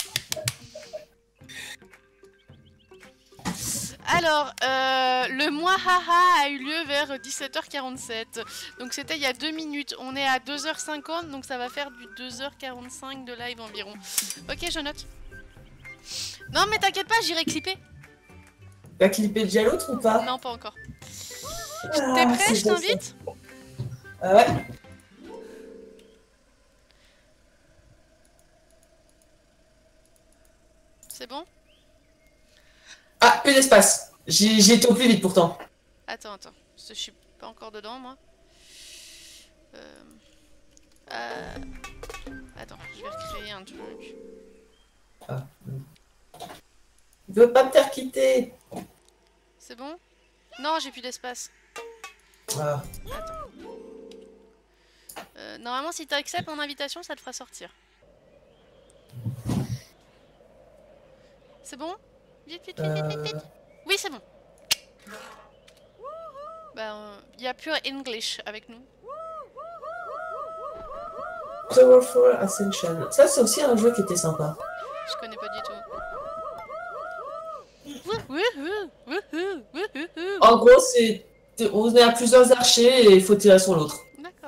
Alors, euh, le mois haha a eu lieu vers dix-sept heures quarante-sept. Donc c'était il y a deux minutes. On est à deux heures cinquante, donc ça va faire du deux heures quarante-cinq de live environ. Ok, je note. Non mais t'inquiète pas, j'irai clipper. T'as clippé déjà l'autre ou pas? Non, pas encore. Ah, T'es prêt? c'est Je bon, t'invite? Ah ouais. C'est bon? Ah, plus d'espace. J'ai j'ai été au plus vite pourtant. Attends, attends. Parce que je suis pas encore dedans, moi. Euh... Euh... Attends, je vais recréer un truc. Ah. Je veux pas me faire quitter. C'est bon? Non, j'ai plus d'espace. Ah. Attends. Euh, normalement, si tu acceptes mon invitation, ça te fera sortir. C'est bon? Vite, vite, vite, vite, vite, vite. Oui, c'est bon. Bah, il n'y a plus English avec nous. Powerful Ascension. Ça, c'est aussi un jeu qui était sympa. Je connais pas du tout. Wouhou, wouhou, wouhou. En gros, c'est on est à plusieurs archers et il faut tirer sur l'autre. D'accord.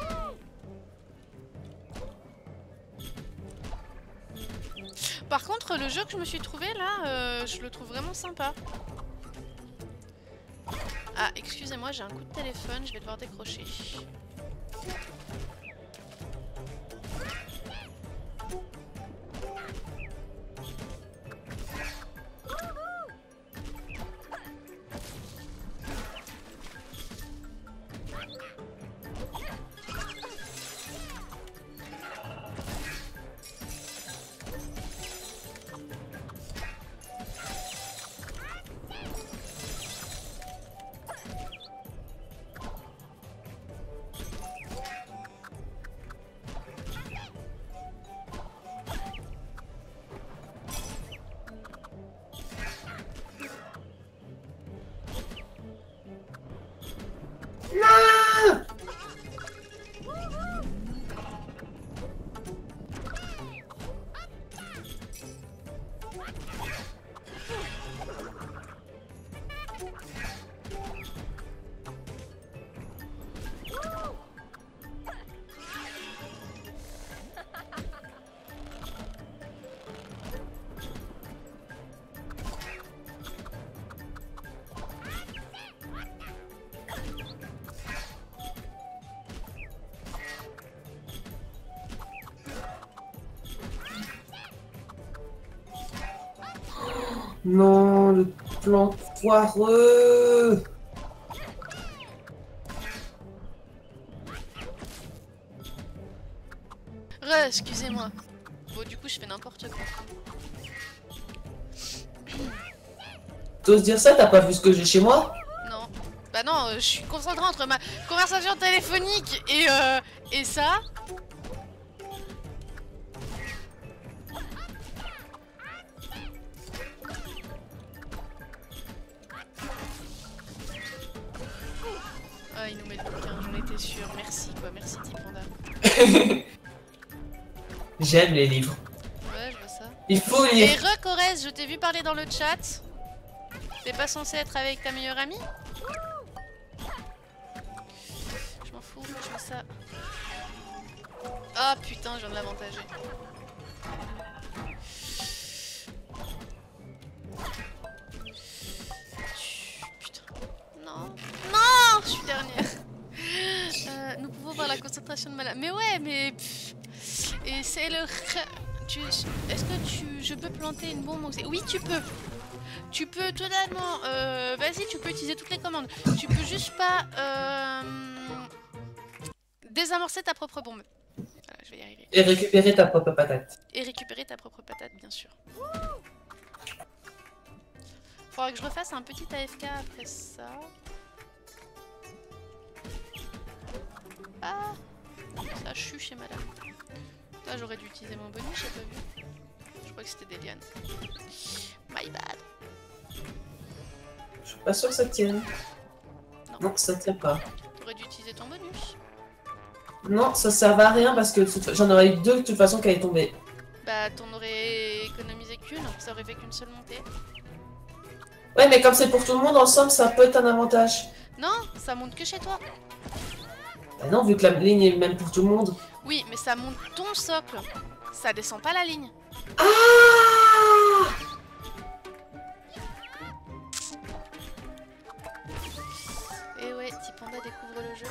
Par contre, le jeu que je me suis trouvé là, euh, je le trouve vraiment sympa. Ah, excusez-moi, j'ai un coup de téléphone, je vais devoir décrocher. Non, le plan foireux. Re, excusez-moi. Bon, du coup, je fais n'importe quoi. T'oses dire ça? T'as pas vu ce que j'ai chez moi? Non. Bah non, euh, je suis concentrée entre ma conversation téléphonique et, euh, et ça. Ah, il nous met le bouquin, j'en étais sûre. Merci, quoi. Merci, Tipanda. J'aime les livres. Ouais, je vois ça. Il faut Et lire. re, Corrèze, je t'ai vu parler dans le chat. T'es pas censé être avec ta meilleure amie? Je m'en fous, je fais ça. Ah putain, je viens de l'avantager. Putain. Non. Non, je suis dernière. Euh, nous pouvons voir la concentration de malade. Mais ouais, mais... pff. Et c'est le... Tu... Est-ce que tu... je peux planter une bombe? Oui, tu peux. Tu peux totalement... Euh... Vas-y, tu peux utiliser toutes les commandes. Tu peux juste pas... Euh... désamorcer ta propre bombe. Voilà, je vais y arriver. Et récupérer ta propre patate. Et récupérer ta propre patate, bien sûr. Faudra que je refasse un petit A F K après ça. Ah, ça chue chez madame. Là, j'aurais dû utiliser mon bonus, j'ai pas vu. Je crois que c'était des lianes. My bad. Je suis pas sûr que ça tienne. Non, Non, ça tient pas. t'aurais dû utiliser ton bonus. Non, ça servait à rien parce que j'en aurais eu deux de toute façon qui allaient tomber. Bah, t'en aurais économisé qu'une, ça aurait fait qu'une seule montée. Ouais, mais comme c'est pour tout le monde ensemble, ça peut être un avantage. Non, ça monte que chez toi. Bah non, vu que la ligne est même pour tout le monde. Oui, mais ça monte ton socle. Ça descend pas la ligne. Ah! Et ouais, Petit Panda découvre le jeu.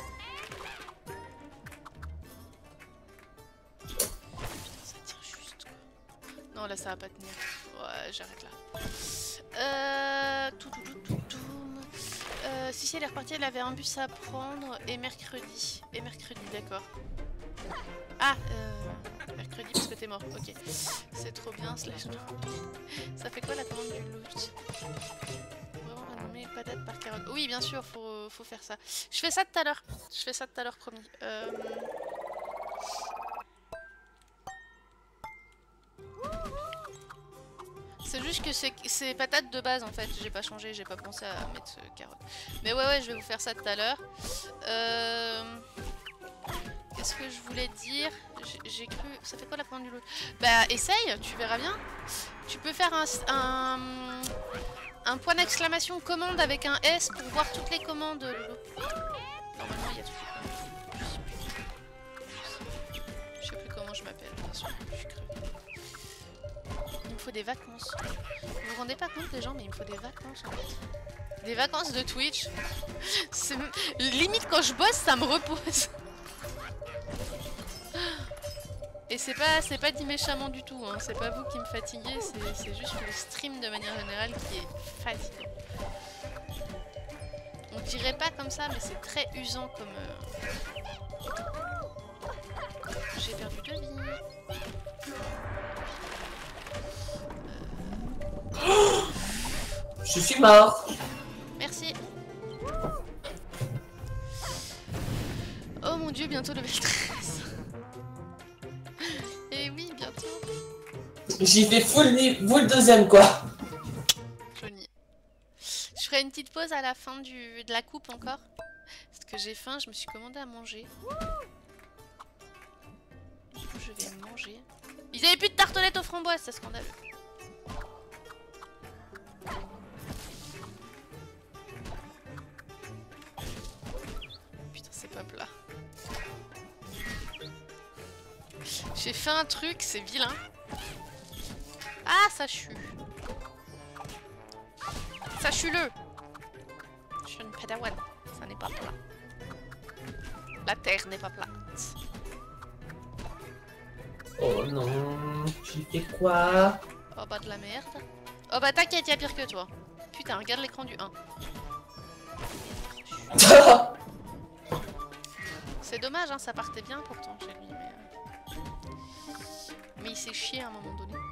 Putain, ça tire juste quoi. Non, là ça va pas tenir. Ouais, j'arrête là. Euh... Tout, tout, tout, tout, tout. Euh, si, si, elle est repartie, elle avait un bus à prendre. Et mercredi. Et mercredi, d'accord. Ah, euh... mercredi parce que t'es mort. Ok. C'est trop bien, slash. Ça fait quoi la commande du loot? Vraiment renommer patate par carotte. Oui, bien sûr, faut, faut faire ça. Je fais ça tout à l'heure. Je fais ça tout à l'heure, promis. Euh... C'est juste que c'est patates de base en fait. J'ai pas changé, j'ai pas pensé à mettre euh, carotte. Mais ouais, ouais, je vais vous faire ça tout à l'heure. Euh... Qu'est-ce que je voulais dire? J'ai cru... Ça fait quoi la commande du lot? Bah, essaye, tu verras bien. Tu peux faire un... un... Un point d'exclamation commande avec un S pour voir toutes les commandes. Normalement, il y a toutes les commandes. Je sais plus comment je m'appelle. Je suis crevée. Il me faut des vacances. Vous vous rendez pas compte, les gens, mais il me faut des vacances en fait. Des vacances de Twitch. Limite, quand je bosse, ça me repose. Et c'est pas, c'est pas dit méchamment du tout, hein. C'est pas vous qui me fatiguez, c'est juste le stream de manière générale qui est fatigant. On dirait pas comme ça, mais c'est très usant comme... Euh... J'ai perdu deux vies. Oh, je suis mort. Merci. Oh mon dieu, bientôt level treize. Et oui, bientôt. J'y fais full, full deuxième quoi. Joli. Je ferai une petite pause à la fin du, de la coupe encore. Parce que j'ai faim, je me suis commandé à manger. Du coup, je vais manger. Ils avaient plus de tartelettes aux framboises, c'est scandaleux. Putain, c'est pas plat. J'ai fait un truc, c'est vilain. Ah, ça chue. Ça chue-le. Je suis une padawan. Ça n'est pas plat. La terre n'est pas plate. Oh non, j'ai fait quoi? Oh bah de la merde. Oh bah t'inquiète, y'a pire que toi. Putain, regarde l'écran du un. C'est dommage, hein, ça partait bien pourtant chez lui, mais... Mais il s'est chié à un moment donné.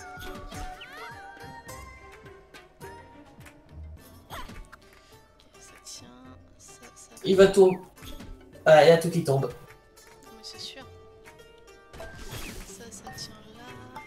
Ok, ça tient... Ça, ça... Il va tout. Voilà, il y a tout qui tombe. Mais c'est sûr. Ça, ça tient là.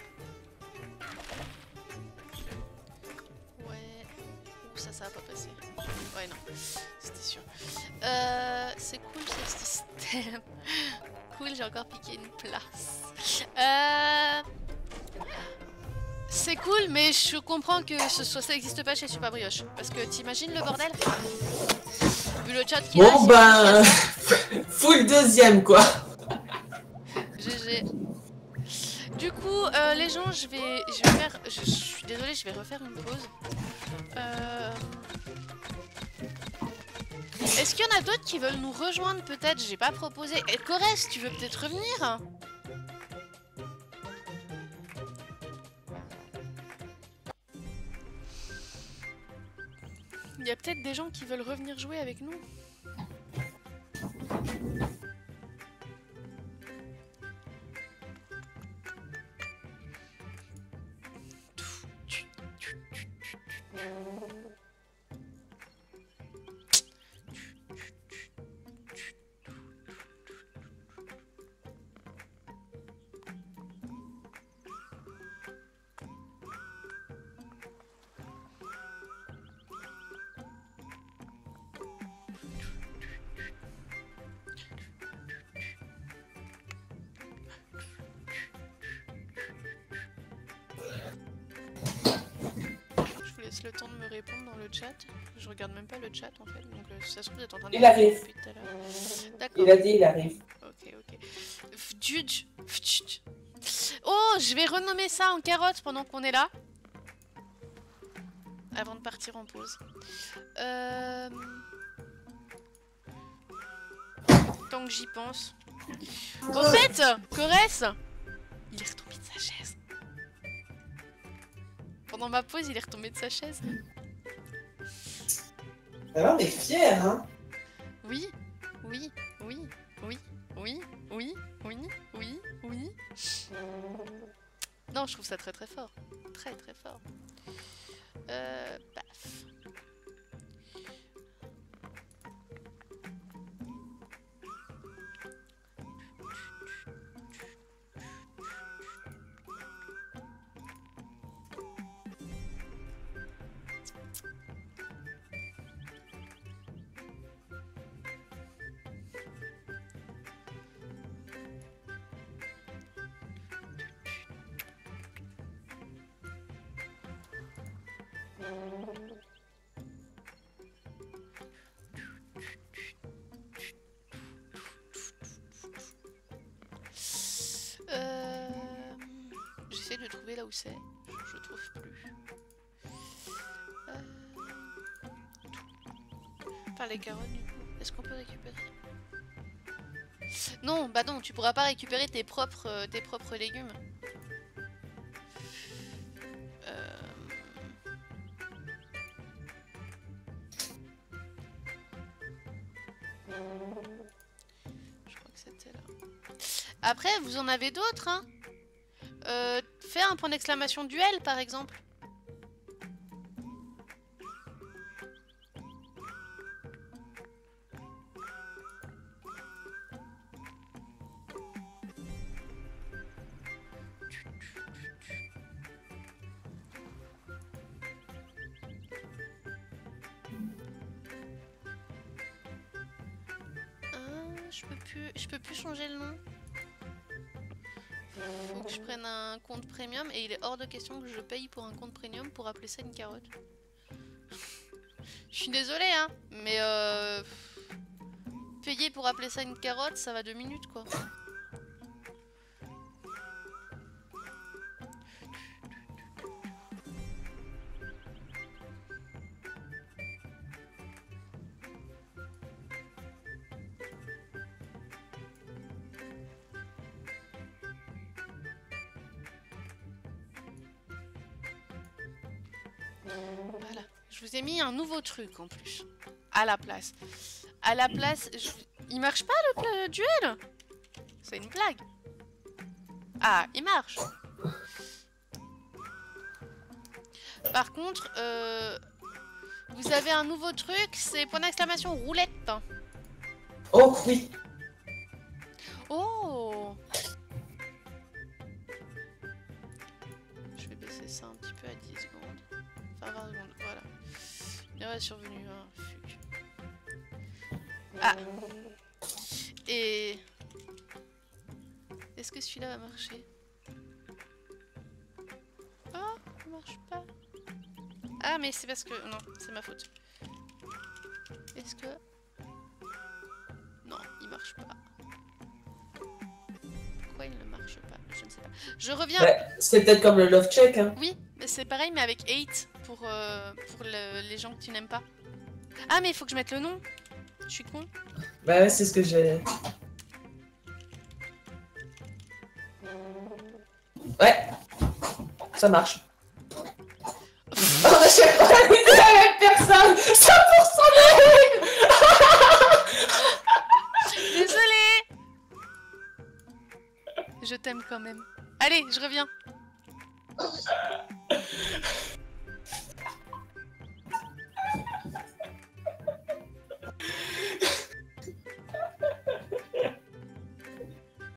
Ouais. Ouh, ça, ça va pas passer. Ouais, non. C'était sûr. Euh, c'est cool ce système. Cool, j'ai encore piqué une place. Euh... C'est cool, mais je comprends que ce soit, ça n'existe pas chez Super Brioche. Parce que t'imagines le bordel? Vu le chat qui Bon a, ben... full deuxième quoi. G G. Du coup, euh, les gens, je vais, je vais faire... Je, je suis désolée, je vais refaire une pause. Euh... Est-ce qu'il y en a d'autres qui veulent nous rejoindre peut-être? J'ai pas proposé. Et Corès, tu veux peut-être revenir? Il y a peut-être des gens qui veulent revenir jouer avec nous. laisse le temps de me répondre dans le chat. Je regarde même pas le chat en fait, donc euh, si ça se trouve vous êtes en train de Il arrive. depuis tout à l'heure. Il D'accord. a dit, il arrive. Ok, ok. Fdjudj. Fdjudj. Oh, je vais renommer ça en carotte pendant qu'on est là. Avant de partir en pause. Euh... Tant que j'y pense. Au fait, Corès, il est retombé de sa chaise. Pendant ma pause, il est retombé de sa chaise. Alors, on est fiers, hein. Oui, oui, oui, oui, oui, oui, oui, oui, oui. Non, je trouve ça très très fort. Très très fort. Euh, paf. Euh... J'essaie de trouver là où c'est. Je, je trouve plus. Euh... Enfin, les carottes, du coup. Est-ce qu'on peut récupérer? Non, bah non, tu pourras pas récupérer tes propres, euh, tes propres légumes. Euh... Je crois que c'était là. Après, vous en avez d'autres, hein. Euh, fais un point d'exclamation duel, par exemple. Je peux plus, je peux plus changer le nom. Faut que je prenne un compte premium et il est hors de question que je paye pour un compte premium pour appeler ça une carotte. Je suis désolée, hein, mais euh, payer pour appeler ça une carotte, ça va deux minutes quoi. Voilà, je vous ai mis un nouveau truc en plus, à la place. À la place, je... il marche pas le, le duel? C'est une blague. Ah, il marche. Par contre, euh, vous avez un nouveau truc, c'est point d'exclamation roulette. Oh oui. Oh. Je vais baisser ça un petit peu à dix secondes. Enfin vingt secondes, voilà. Il est survenu un fuck. Ah. Et... Est-ce que celui-là va marcher? Oh, il marche pas. Ah mais c'est parce que... Non, c'est ma faute. Est-ce que... Non, il marche pas. Pourquoi il ne marche pas? Je ne sais pas. Je reviens. Ouais, c'est peut-être comme le love check, hein. Oui, c'est pareil mais avec hate pour, euh, pour le, les gens que tu n'aimes pas. Ah mais il faut que je mette le nom. Je suis con. Bah ouais, c'est ce que j'ai... Ouais. Ça marche. On a chaque fois la même personne. cent pour cent de Désolée. Je t'aime quand même. Allez, je reviens.